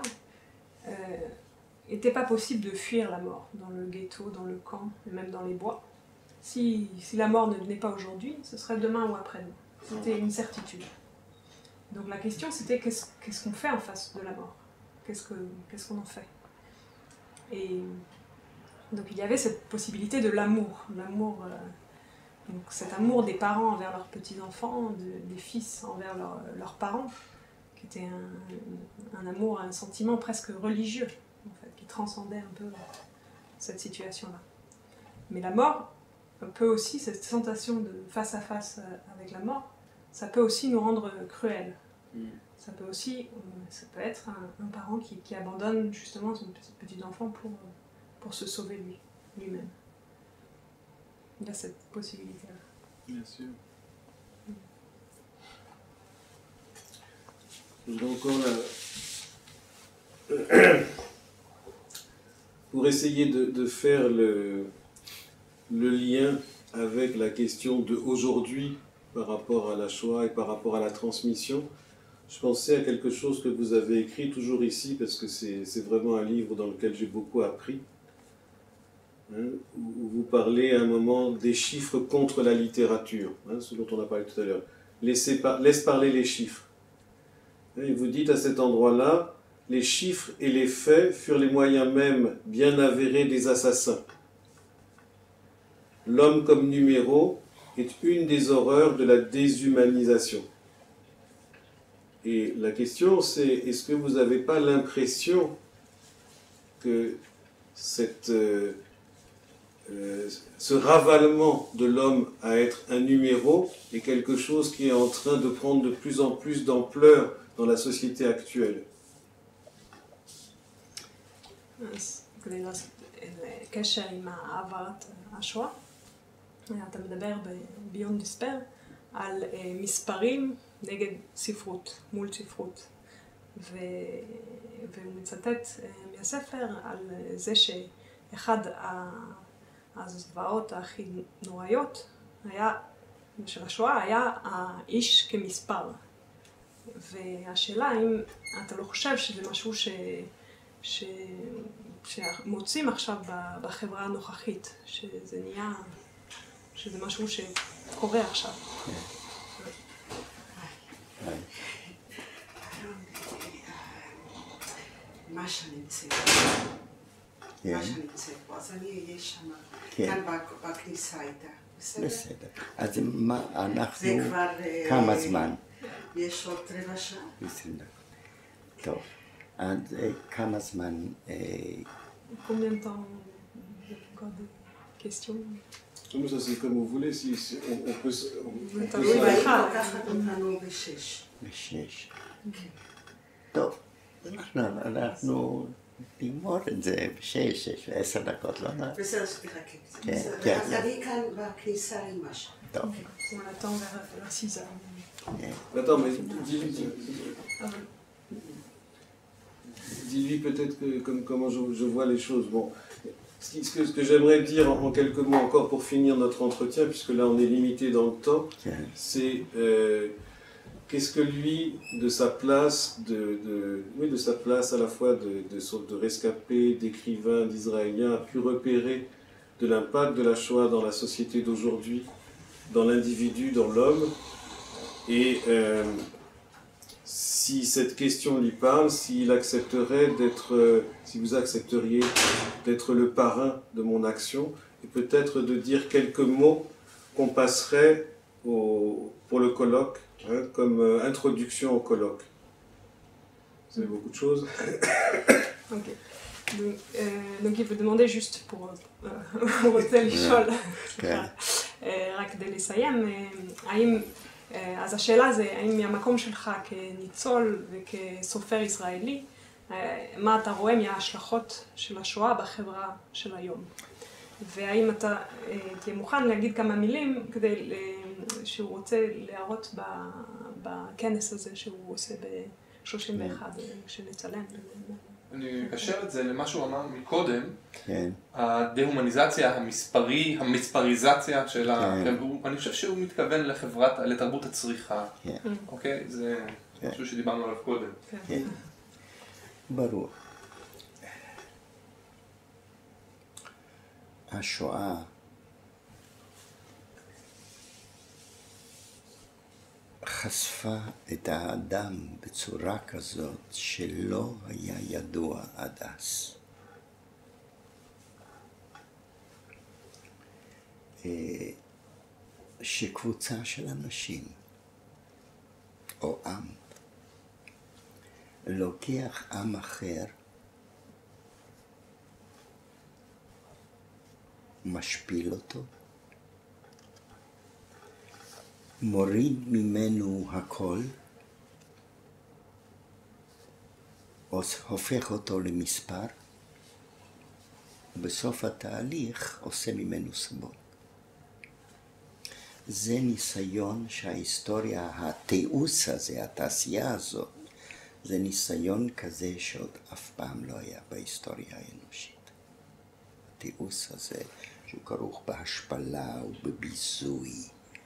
il n'était pas possible de fuir la mort dans le ghetto, dans le camp, et même dans les bois. Si la mort ne venait pas aujourd'hui, ce serait demain ou après-demain. C'était une certitude. Donc la question c'était qu'est-ce qu'on fait en face de la mort? Qu'est-ce qu'on en fait? Et donc il y avait cette possibilité de l'amour. Donc cet amour des parents envers leurs petits-enfants, des fils envers leurs parents, qui était un amour, un sentiment presque religieux, en fait, qui transcendait un peu cette situation-là. Mais la mort peut aussi, cette sensation de face à face avec la mort, ça peut aussi nous rendre cruels. Ça peut être un parent qui abandonne justement son petit enfant pour se sauver lui-même. Il y a cette possibilité-là. Bien sûr. Donc pour essayer de faire le lien avec la question de aujourd'hui par rapport à la Shoah et par rapport à la transmission, je pensais à quelque chose que vous avez écrit toujours ici, parce que c'est vraiment un livre dans lequel j'ai beaucoup appris, hein, où vous parlez à un moment des chiffres contre la littérature, hein, ce dont on a parlé tout à l'heure. Laisse parler les chiffres. Et vous dites à cet endroit-là, les chiffres et les faits furent les moyens même bien avérés des assassins. L'homme comme numéro est une des horreurs de la déshumanisation. Et la question c'est, est-ce que vous n'avez pas l'impression que ce ravalement de l'homme à être un numéro est quelque chose qui est en train de prendre de plus en plus d'ampleur dans la société actuelle? אז כדי לעשות קשר עם העברת השואה, אתה מדבר ביון דיספר על מספרים נגד ספרות, מול ספרות. והוא מצטט מהספר על זה שאחד הזוועות הכי נוראיות של השואה היה האיש כמספר. והשאלה אם אתה לא חושב שזה משהו שמוצאים עכשיו בחברה הנוכחית, שזה נהיה, שזה משהו שקורה עכשיו. מה שנמצאת פה, אז אני אהיה שם, כאן בכניסה איתה, בסדר? בסדר. אז אנחנו, זה כבר... כמה זמן? יש עוד רבע שעה? 20 דקות. טוב, אז כמה זמן... Combien de temps encore des questions? Comme ça, c'est comme vous voulez, si on peut... תלוי בך. לקחת אותנו בשש. בשש. טוב, אנחנו נגמור את זה בשש, 10 דקות, לא? בסדר, שתחכה. כן, בסדר. אז אני כאן בכניסה עם משהו. טוב. On attend vers 6 heures. Attends, mais dis-lui peut-être comment je vois les choses. Bon, ce que j'aimerais dire en quelques mots encore pour finir notre entretien, puisque là on est limité dans le temps, c'est qu'est-ce que lui, de sa place, de sa place à la fois de rescapé, d'écrivain, d'Israélien, a pu repérer de l'impact de la Shoah dans la société d'aujourd'hui, dans l'individu, dans l'homme. Et si cette question lui parle, s'il accepterait d'être, si vous accepteriez d'être le parrain de mon action, et peut-être de dire quelques mots qu'on passerait pour le colloque, hein, comme introduction au colloque. C'est beaucoup de choses. Ok. Donc il veut demander juste pour רוצה לשאול, רק כדי לסיים, האם, אז השאלה זה, האם מהמקום שלך כניצול וכסופר ישראלי, מה אתה רואה מההשלכות של השואה בחברה של היום? והאם אתה תהיה מוכן להגיד כמה מילים כדי שהוא רוצה להראות בכנס הזה שהוא עושה ב-31, שנצלם. אני אקשר את זה למה שהוא אמר מקודם, הדהומניזציה, המספריזציה של אני חושב שהוא מתכוון לתרבות הצריכה, אוקיי? זה משהו שדיברנו עליו קודם. ברור. השואה חשפה את האדם בצורה כזאת שלא היה ידוע עד אז. שקבוצה של אנשים או עם לוקח עם אחר, משפיל אותו, מוריד ממנו הכל, הופך אותו למספר, ובסוף התהליך עושה ממנו סבון. זה ניסיון שההיסטוריה, התיעוש הזה, התעשייה הזאת, זה ניסיון כזה שעוד אף פעם לא היה בהיסטוריה האנושית. התיעוש הזה שהוא כרוך בהשפלה ובביזוי,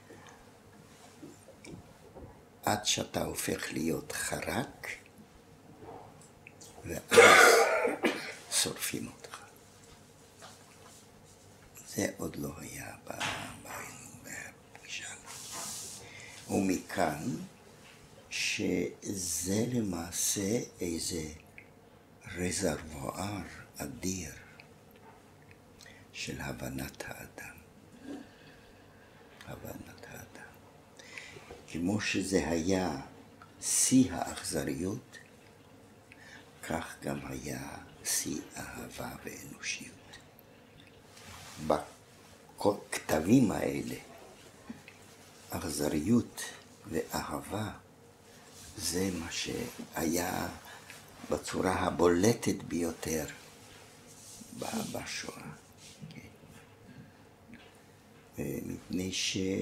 עד שאתה הופך להיות חרק, ואז שורפים אותך. זה עוד לא היה בפגישה. ומכאן שזה למעשה איזה רזרבואר אדיר של הבנת האדם. הבנת האדם. כמו שזה היה שיא האכזריות, כך גם היה שיא אהבה ואנושיות. בכתבים האלה, אכזריות ואהבה, זה מה שהיה בצורה הבולטת ביותר בשואה. מפני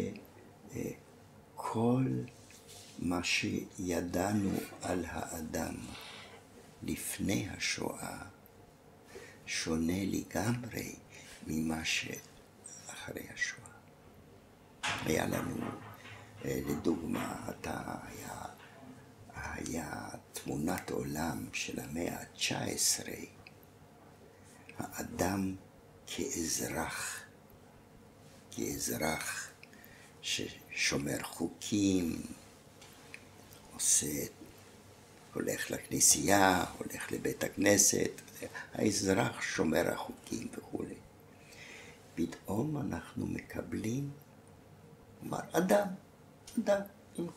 שכל מה שידענו על האדם לפני השואה שונה לגמרי ממה שאחרי השואה. היה לנו, לדוגמה, היה תמונת עולם של המאה ה-19, האדם כאזרח ששומר חוקים, הולך לכנסייה, הולך לבית הכנסת, האזרח שומר החוקים וכו'. פתאום אנחנו מקבלים אדם עם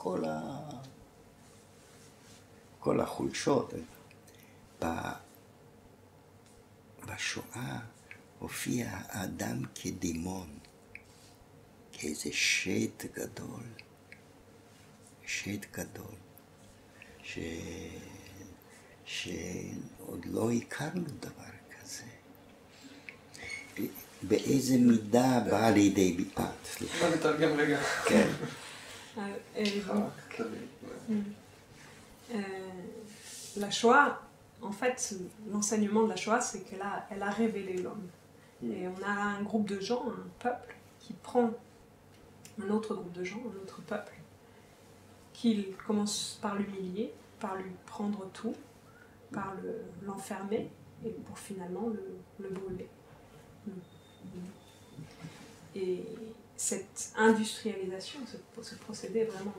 כל החולשות. בשואה הופיע האדם כדימון, כאיזה שד גדול, שעוד לא הכרנו דבר כזה. באיזה מידה בא לידי ביטוי? סליחה. נתרגם רגע. כן. La Shoah, en fait, l'enseignement de la Shoah, c'est qu'elle a révélé l'homme. Et on a un groupe de gens, un peuple, qui prend un autre groupe de gens, un autre peuple, qui commence par l'humilier, par lui prendre tout, par l'enfermer, et pour finalement le brûler. Et cette industrialisation, ce procédé vraiment,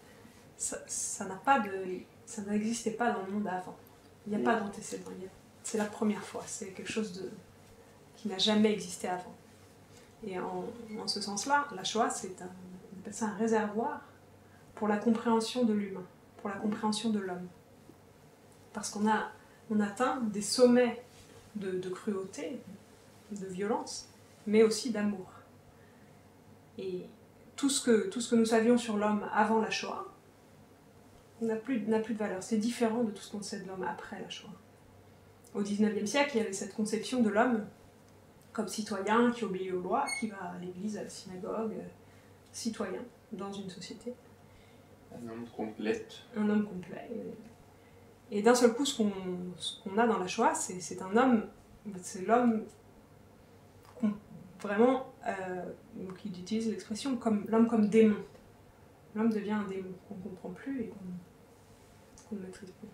ça n'existait pas dans le monde avant. Il n'y a pas d'antécédent. C'est la première fois. C'est quelque chose qui n'a jamais existé avant. Et en ce sens-là, la Shoah, on appelle ça un réservoir pour la compréhension de l'humain, pour la compréhension de l'homme. Parce on atteint des sommets de cruauté, de violence, mais aussi d'amour. Et tout ce que nous savions sur l'homme avant la Shoah n'a plus de valeur. C'est différent de tout ce qu'on sait de l'homme après la Shoah. Au XIXe siècle, il y avait cette conception de l'homme comme citoyen qui obéit aux lois, qui va à l'église, à la synagogue, citoyen dans une société. Un homme complet. Un homme complet. Et d'un seul coup, ce qu'on a dans la Shoah, c'est un homme, c'est l'homme vraiment, qui utilise l'expression, l'homme comme démon. L'homme devient un démon qu'on ne comprend plus et qu'on ne maîtrise plus.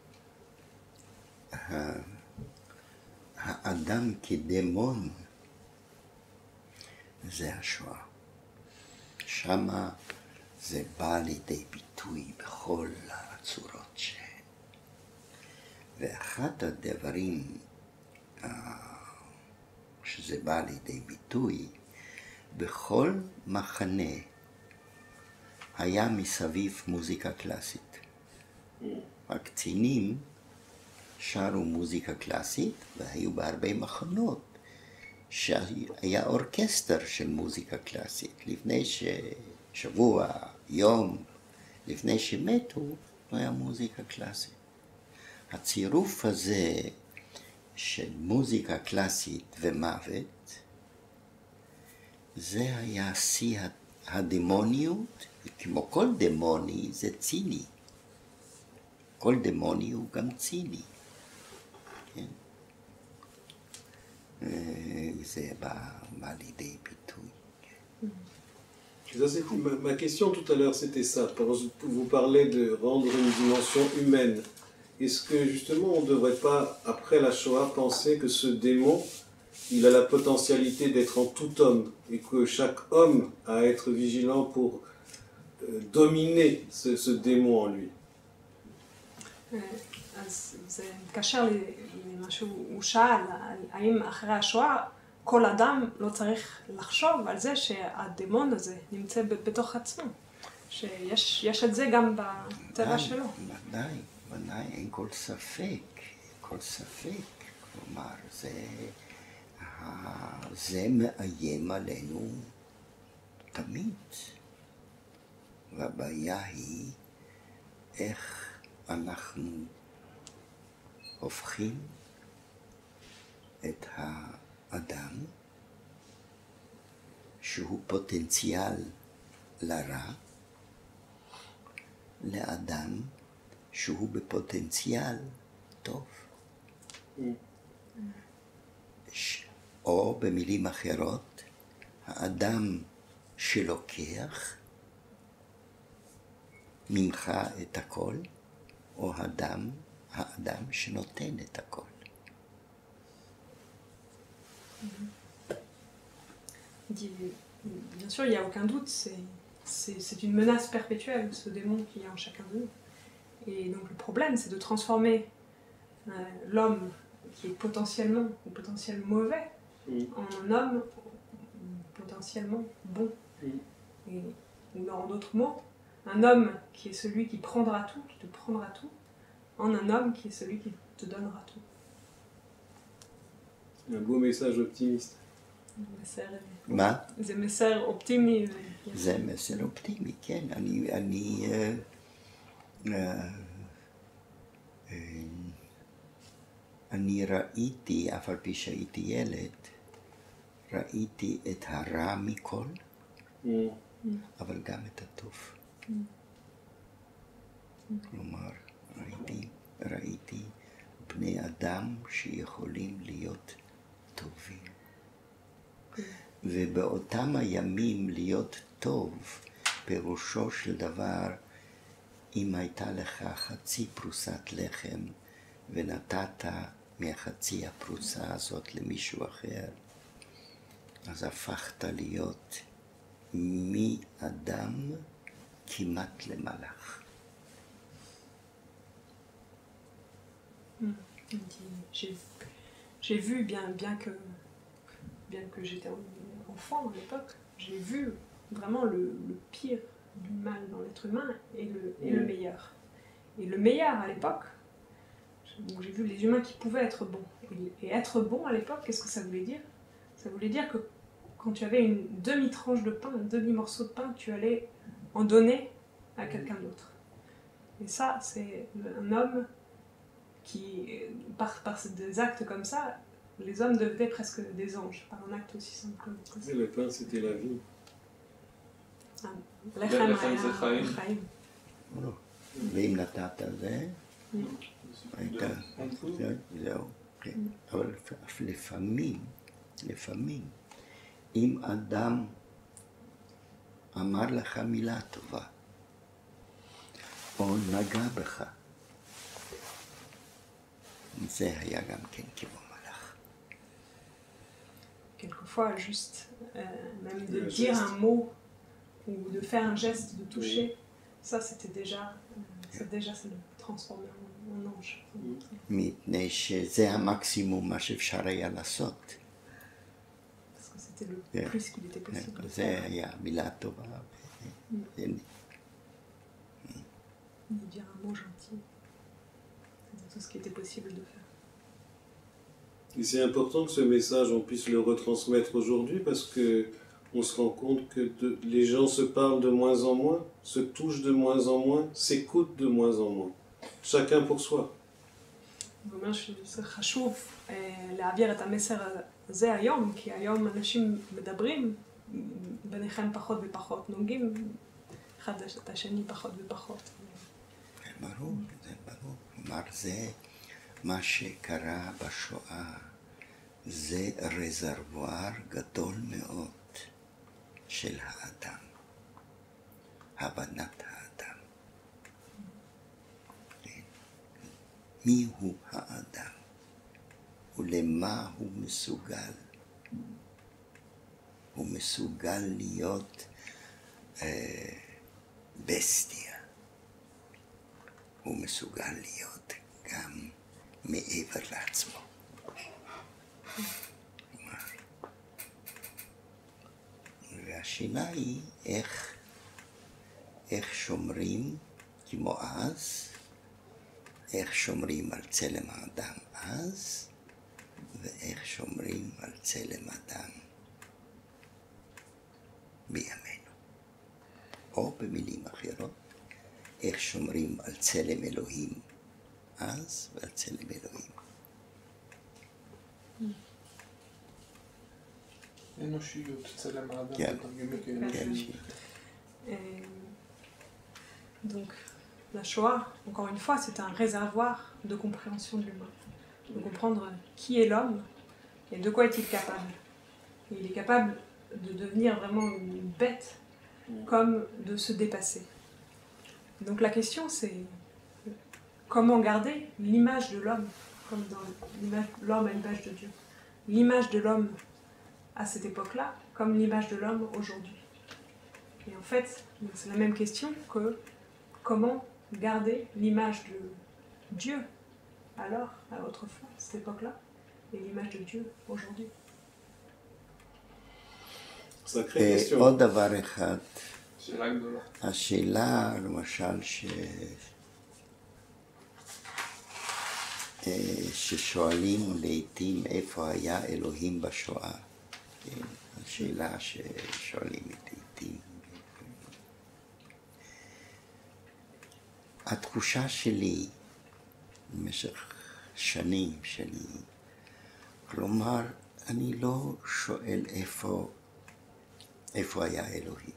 האדם כדמון זה השואה. שמה זה בא לידי ביטוי בכל הצורות שהן. ואחד הדברים שזה בא לידי ביטוי, בכל מחנה היה מסביב מוזיקה קלאסית. הקצינים שרו מוזיקה קלאסית, והיו בהרבה מחנות שהיה אורקסטר של מוזיקה קלאסית. לפני שבוע, יום, לפני שמתו, היה מוזיקה קלאסית. הצירוף הזה של מוזיקה קלאסית ומוות, זה היה שיא הדמוניות, כמו כל דמוני זה ציני. כל דמוני הוא גם ציני. כן? זה בא לידי ביטוי. Ça, ma question tout à l'heure, c'était ça. Vous parlez de rendre une dimension humaine. Est-ce que justement on ne devrait pas, après la Shoah, penser que ce démon, il a la potentialité d'être en tout homme et que chaque homme a à être vigilant pour dominer ce démon en lui? אז זה מתקשר למה שהוא שאל, האם אחרי השואה כל אדם לא צריך לחשוב על זה שהדמון הזה נמצא בתוך עצמו. שיש את זה גם בטבע שלו. ודאי, ודאי, אין כל ספק, כל ספק. כלומר, זה מאיים עלינו תמיד. והבעיה היא איך אנחנו הופכים את האדם שהוא פוטנציאל לרע לאדם שהוא בפוטנציאל טוב. או במילים אחרות, האדם שלוקח ממך את הכל, או האדם שנותן את הכל. Bien sûr, il n'y a aucun doute, c'est une menace perpétuelle, ce démon qui est en chacun de nous. Et donc le problème, c'est de transformer l'homme qui est potentiellement ou potentiellement mauvais en un homme potentiellement bon. Ou en d'autres mots, un homme qui est celui qui prendra tout, qui te prendra tout, en un homme qui est celui qui te donnera tout. Un beau message optimiste. מה? זה מסר אופטימי. זה מסר אופטימי, כן. אני ראיתי, אף על פי שהייתי ילד, ראיתי את הרע מכל, אבל גם את הטוב. כלומר, ראיתי בני אדם שיכולים להיות טובים. ובאותם הימים להיות טוב, פירושו של דבר, אם הייתה לך חצי פרוסת לחם ונתת מהחצי הפרוסה הזאת למישהו אחר, אז הפכת להיות מאדם כמעט למלאך. J'ai vu, bien que j'étais enfant à l'époque, j'ai vu vraiment le pire du mal dans l'être humain et le meilleur. Et le meilleur à l'époque, donc j'ai vu les humains qui pouvaient être bons. Et être bon à l'époque, qu'est-ce que ça voulait dire? Ça voulait dire que quand tu avais une demi-tranche de pain, un demi-morceau de pain, tu allais en donner à quelqu'un d'autre. Et ça, c'est un homme qui, par des actes comme ça, les hommes devenaient presque des anges, par un acte aussi simple comme ça. Et le pain, c'était la vie. לחם היה חיים. ואם נתת זה, הייתה, זהו, כן. אבל לפעמים, אם אדם אמר לך מילה טובה, או נגע בך, זה היה גם כן כמו מלאך. Quelquefois, juste, même de dire un mot, ou de faire un geste, de toucher, ça c'était déjà, ça le transformer en ange. מפני שזה המקסימום מה שאפשר היה לעשות. Parce que c'était le plus qu'il était possible. זה היה מילה טובה. Dire un mot gentil, c'est tout ce qui était possible de faire. Et c'est important que ce message, on puisse le retransmettre aujourd'hui parce que on se rend compte que les gens se parlent de moins en moins, se touchent de moins en moins, s'écoutent de moins en moins. Chacun pour soi. זה אומר שזה חשוב להעביר את המסר הזה היום, כי היום אנשים מדברים ביניכם פחות ופחות, נוגעים אחד את השני פחות ופחות. ברור, זה ברור. כלומר, זה מה שקרה בשואה, זה רזרבואר גדול מאוד של האדם, הבנת האדם. מי הוא האדם ולמה הוא מסוגל? הוא מסוגל להיות בסטיה. הוא מסוגל להיות גם מעבר לעצמו. והשאלה היא איך שומרים כמו אז, איך שומרים על צלם האדם אז, ואיך שומרים על צלם האדם בימינו. או במילים אחרות, איך שומרים על צלם אלוהים אז ועל צלם אלוהים. אנושיות, צלם האדם, כן. מתרגמים כאנושיות. Donc, la Shoah, encore une fois, c'est un réservoir de compréhension de l'humain, de comprendre qui est l'homme et de quoi est-il capable. Et il est capable de devenir vraiment une bête, comme de se dépasser. Donc la question, c'est comment garder l'image de l'homme, comme dans l'homme à l'image de Dieu. L'image de l'homme à cette époque-là, comme l'image de l'homme aujourd'hui. Et en fait, c'est la même question que comment garder l'image de Dieu alors, à autrefois, à cette époque-là, et l'image de Dieu aujourd'hui. Sacrée question. עוד דבר אחד, שאלה גדולה. השאלה למשל ששואלים לעתים איפה היה אלוהים בשואה, כן? השאלה ששואלים לעתים. התחושה שלי במשך שנים שלי, כלומר, אני לא שואל איפה היה אלוהים.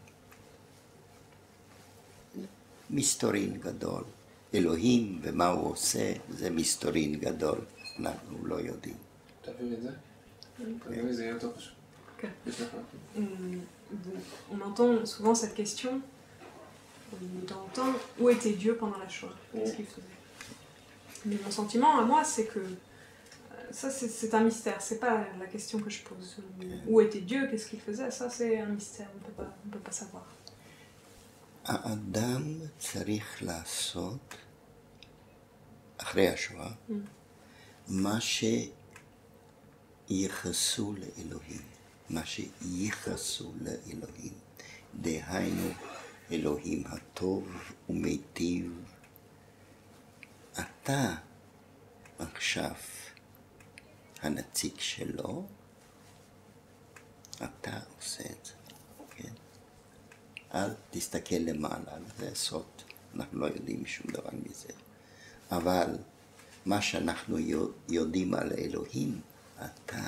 מסתורין גדול. אלוהים ומה הוא עושה, זה מסתורין גדול. אנחנו לא יודעים. תעביר את זה? תעביר את זה, יהיה יותר פשוט. כן. יש לך. On entend souvent cette question, de temps en temps, où était Dieu pendant la Shoah? Qu'est-ce qu'il faisait? Mais mon sentiment à moi, c'est que ça, c'est un mystère. C'est pas la question que je pose. Où était Dieu? Qu'est-ce qu'il faisait? Ça, c'est un mystère. On peut pas savoir. האדם צריך לעשות, אחרי השואה, מה שיחסו לאלוהים. מה שיחסו לאלוהים. דהיינו, אלוהים הטוב ומיטיב. אתה עכשיו הנציג שלו, אתה עושה את זה, כן? אל תסתכל למעלה, זה סוד, אנחנו לא יודעים שום דבר מזה. אבל מה שאנחנו יודעים על אלוהים, אתה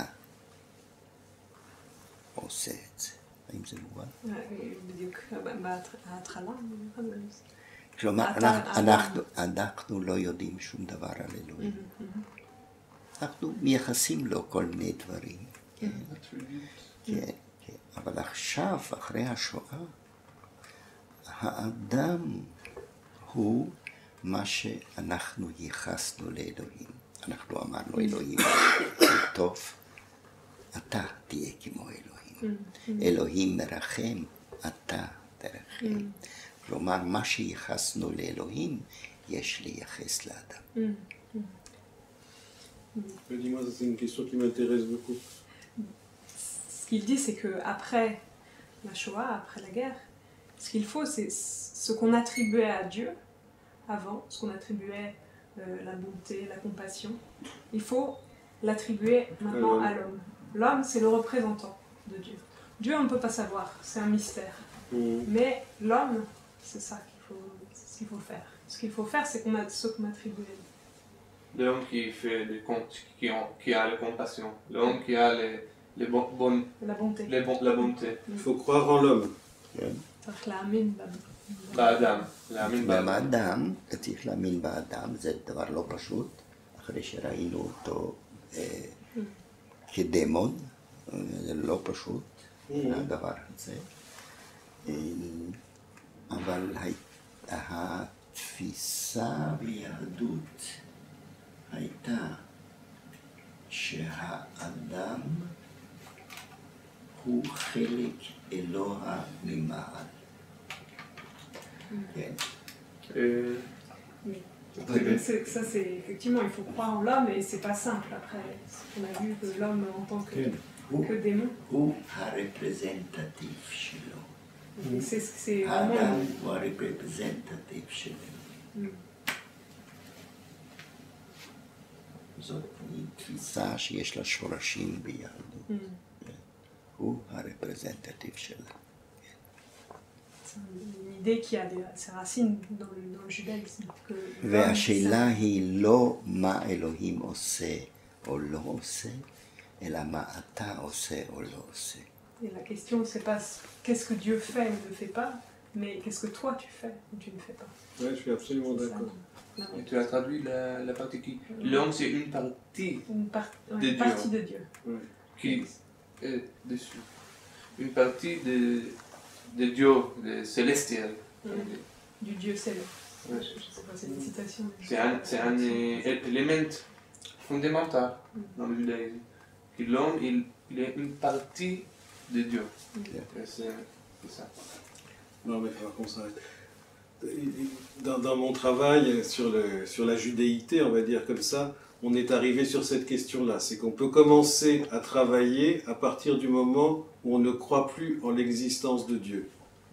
עושה את זה. האם זה מובן? בדיוק, בהתחלה. כלומר, אנחנו לא יודעים שום דבר על אלוהים. אנחנו מייחסים לו כל מיני דברים. כן, כן. אבל עכשיו, אחרי השואה, האדם הוא מה שאנחנו ייחסנו לאלוהים. אנחנו אמרנו אלוהים הוא טוב, אתה תהיה כמו אלוהים. אלוהים מרחם, אתה תרחם. כלומר, מה שייחסנו לאלוהים, יש לייחס לאדם. Dis-moi, c'est une question qui m'intéresse beaucoup. Ce qu'il dit, c'est qu'après la Shoah, après la guerre, ce qu'il faut, c'est ce qu'on attribuait à Dieu avant, ce qu'on attribuait la bonté, la compassion. Il faut l'attribuer maintenant à l'homme. L'homme, c'est le représentant de Dieu. Dieu, on ne peut pas savoir, c'est un mystère. Mais l'homme, c'est ça qu'il faut faire. Ce qu'il faut faire, c'est ce qu'on attribue à Dieu. L'homme qui fait des comptes, qui a la compassion, l'homme qui a les bonnes, la bonté. La bonté. Il faut croire en l'homme. צריך להאמין באדם. להאמין באדם, צריך להאמין באדם, זה דבר לא פשוט, אחרי שראינו אותו כדמון, זה לא פשוט, הדבר הזה. אבל התפיסה ביהדות הייתה שהאדם הוא חלק אלוה ממעל. כן. Ça, c'est effectivement, il faut croire en l'homme et c'est pas simple après. On a vu que l'homme en tant que démon. הוא הרפרזנטטיב שלו. C'est האדם vraiment... הוא הרפרזנטטיב שלנו. זאת תפיסה שיש לה שורשים ביהדות. הוא הרפרזנטטיב שלה. C'est une idée qui a ses racines dans le judaïsme. והשאלה היא לא מה אלוהים עושה או לא עושה, אלא מה אתה עושה או לא עושה. Et la question, c'est pas qu'est-ce que Dieu fait ou ne fait pas, mais qu'est-ce que toi tu fais ou tu ne fais pas. Ouais, je suis absolument d'accord. Et tu as traduit la partie qui... L'homme, c'est une partie Une partie de Dieu. qui est dessus. Une partie de Dieu, de célestiel. Du Dieu céleste. Ouais. Je sais pas, c'est une citation. C'est un élément fondamental dans le judaïsme. Que l'homme, il est une partie de Dieu. Et c'est ça. Non, mais il faut qu'on s'arrête. Dans mon travail sur la judaïté, on va dire comme ça, on est arrivé sur cette question-là. C'est qu'on peut commencer à travailler à partir du moment où on ne croit plus en l'existence de Dieu.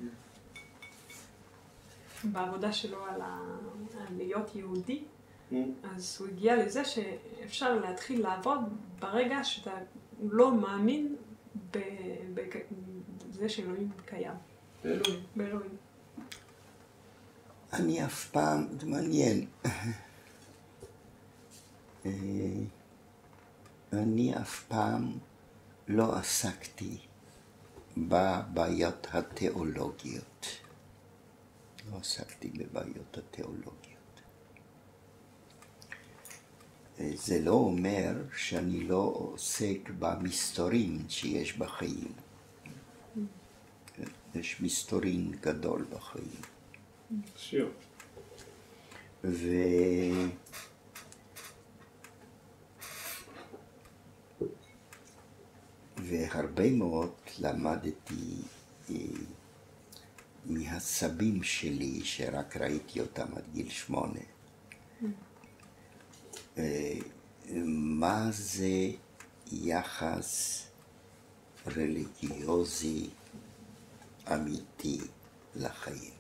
בעבודה שלו על להיות יהודי, אז הוא הגיע לזה שאפשר להתחיל לעבוד ברגע שאתה לא מאמין בזה שאלוהים קיים. באלוהים. אני אף פעם, זה מעניין, אני אף פעם לא עסקתי בבעיות התיאולוגיות. לא עסקתי בבעיות התיאולוגיות. זה לא אומר שאני לא עוסק במסתורין שיש בחיים. יש מסתורין גדול בחיים. Sûr. והרבה מאוד למדתי מהסבים שלי, שרק ראיתי אותם עד גיל 8. מה זה יחס רליגיוזי אמיתי לחיים.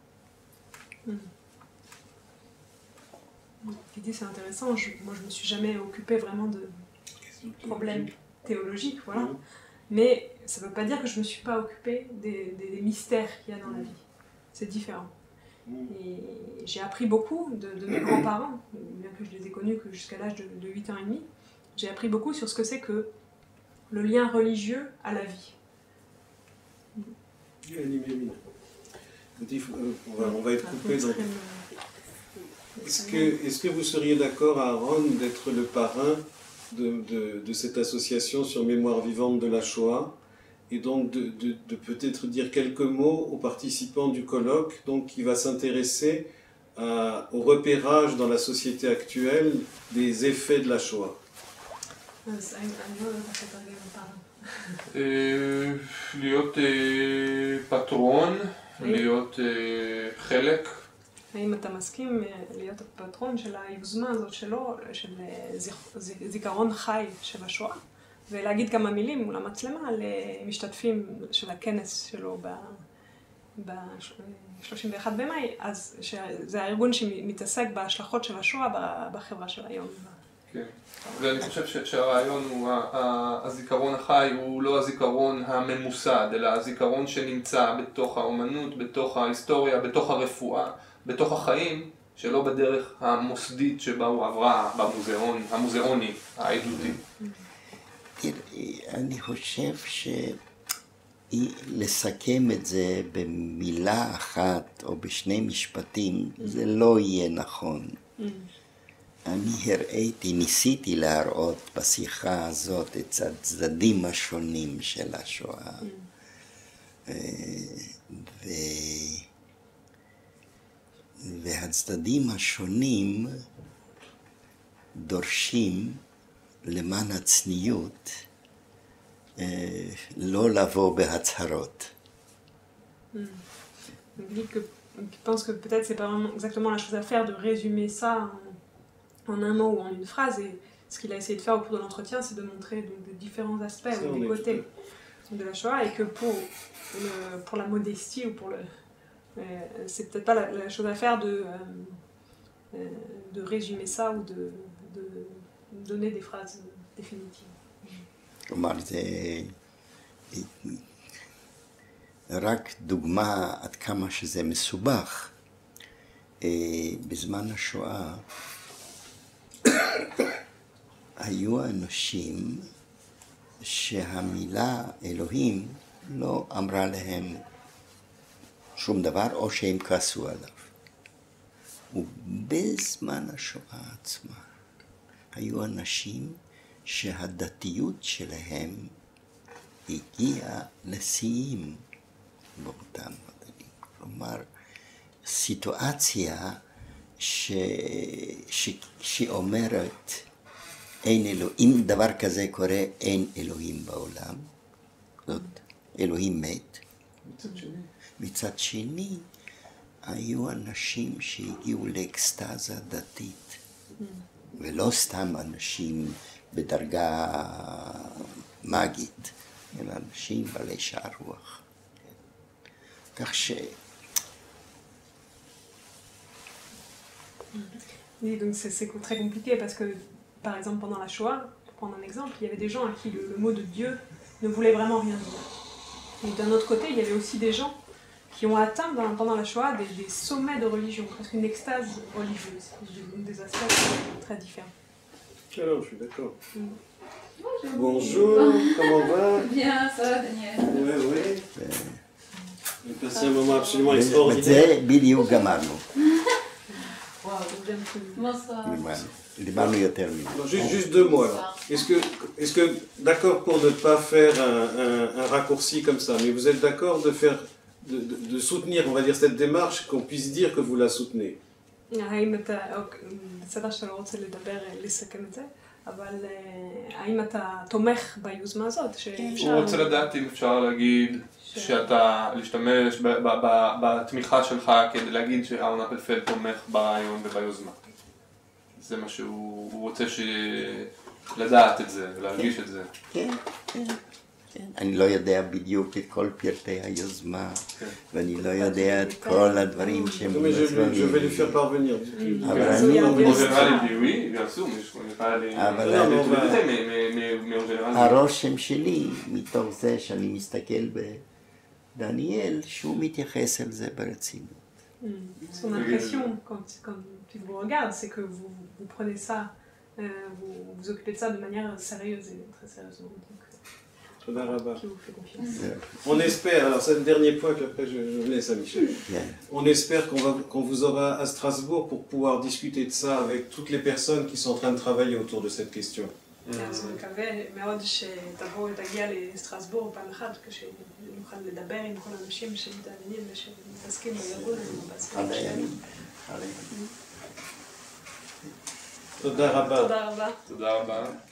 L'idée c'est intéressant, moi je me suis jamais occupée vraiment de problèmes théologiques, voilà. Mais ça ne veut pas dire que je ne me suis pas occupée des mystères qu'il y a dans la vie. C'est différent. Et j'ai appris beaucoup de mes grands-parents, bien que je les ai connus que jusqu'à l'âge de 8 ans et demi. J'ai appris beaucoup sur ce que c'est que le lien religieux à la vie. On va être coupé. Est-ce que vous seriez d'accord, Aaron, d'être le parrain de cette association sur mémoire vivante de la Shoah, et donc de peut-être dire quelques mots aux participants du colloque, donc qui va s'intéresser au repérage dans la société actuelle des effets de la Shoah. להיות פטרון, להיות חלק. האם אתה מסכים להיות הפטרון של היוזמה הזאת שלו, של זיכרון חי של השואה, ולהגיד כמה מילים מול המצלמה על משתתפים של הכנס שלו ב-31 במאי, אז זה הארגון שמתעסק בהשלכות של השואה בחברה של היום. כן, ואני חושב שהרעיון הוא, הזיכרון החי הוא לא הזיכרון הממוסד, אלא הזיכרון שנמצא בתוך האומנות, בתוך ההיסטוריה, בתוך הרפואה, בתוך החיים, שלא בדרך המוסדית שבה הוא עברה המוזיאוני, העדותי. אני חושב לסכם את זה במילה אחת או בשני משפטים, זה לא יהיה נכון. אני ניסיתי להראות בשיחה הזאת את הצדדים השונים של השואה. והצדדים השונים דורשים למען הצניעות לא לבוא בהצהרות. Je pense que peut-être c'est pas vraiment exactement la chose à faire de résumer ça en un mot ou en une phrase, et ce qu'il a essayé de faire au cours de l'entretien, c'est de montrer de différents aspects ou des côtés. de la Shoah, et que pour la modestie ou pour le... c'est peut-être pas la chose à faire de résumer ça ou de donner des phrases définitives. כלומר, זה רק דוגמה עד כמה שזה מסובך. בזמן השואה היו אנשים שהמילה אלוהים לא אמרה להם שום דבר, או שהם כעסו עליו. ובזמן השואה עצמה היו אנשים שהדתיות שלהם הגיעה לשיאים באותם מדעים. כלומר, סיטואציה שאומרת, אם דבר כזה קורה, אין אלוהים בעולם, זאת אלוהים מת. מצד שני, היו אנשים שהגיעו לאקסטזה דתית, ולא סתם אנשים בדרגה מגית, אלא אנשים בעלי שאר רוח. כך ש... Oui, donc c'est très compliqué parce que, par exemple, pendant la Shoah, pour prendre un exemple, il y avait des gens à qui le mot de Dieu ne voulait vraiment rien dire. Et d'un autre côté, il y avait aussi des gens qui ont atteint pendant la Shoah des sommets de religion, presque une extase religieuse, des aspects très différents. Alors, je suis d'accord. Bonjour, comment va? Bien, ça va, Daniel. Oui, oui. J'ai passé un moment absolument extraordinaire. וזה בדיוק גמרנו. Bonsoir. דיברנו יותר מזה. Alors, juste deux mots alors. Est-ce que d'accord pour ne pas faire un raccourci comme ça, mais vous êtes d'accord de soutenir, on va dire, cette démarche, qu'on puisse dire que vous la soutenez? האם אתה, בסדר שאתה לא רוצה לדבר, לסכם את זה, אבל האם אתה תומך ביוזמה הזאת שאפשר... הוא רוצה לדעת אם אפשר להגיד שאתה, להשתמש בתמיכה שלך כדי להגיד שאהרון אפלפלד תומך ברעיון וביוזמה. זה מה שהוא רוצה לדעת את זה ולהרגיש את זה. כן, כן. אני לא יודע בדיוק את כל פרטי היוזמה, ואני לא יודע את כל הדברים שהם... Je vais lui faire parvenir. אבל אני... הרושם שלי, מתוך זה שאני מסתכל בדניאל, שהוא מתייחס אל זה ברצינות. Son impression, quand tu vous regardes, c'est que vous prenez ça, vous occupez de ça de manière sérieuse et très sérieusement. Qui vous fait confiance. On espère, alors c'est le dernier point qu'après je laisse à Michel. On espère qu'on vous aura à Strasbourg pour pouvoir discuter de ça avec toutes les personnes qui sont en train de travailler autour de cette question. אז אני מקווה מאוד שתבואו ותגיע לסטרסבורג פעם אחת, כשנוכל לדבר עם כל האנשים שמתעניינים ושמתעסקים בארגון ובעסקים שלנו. תודה רבה. תודה רבה. תודה רבה.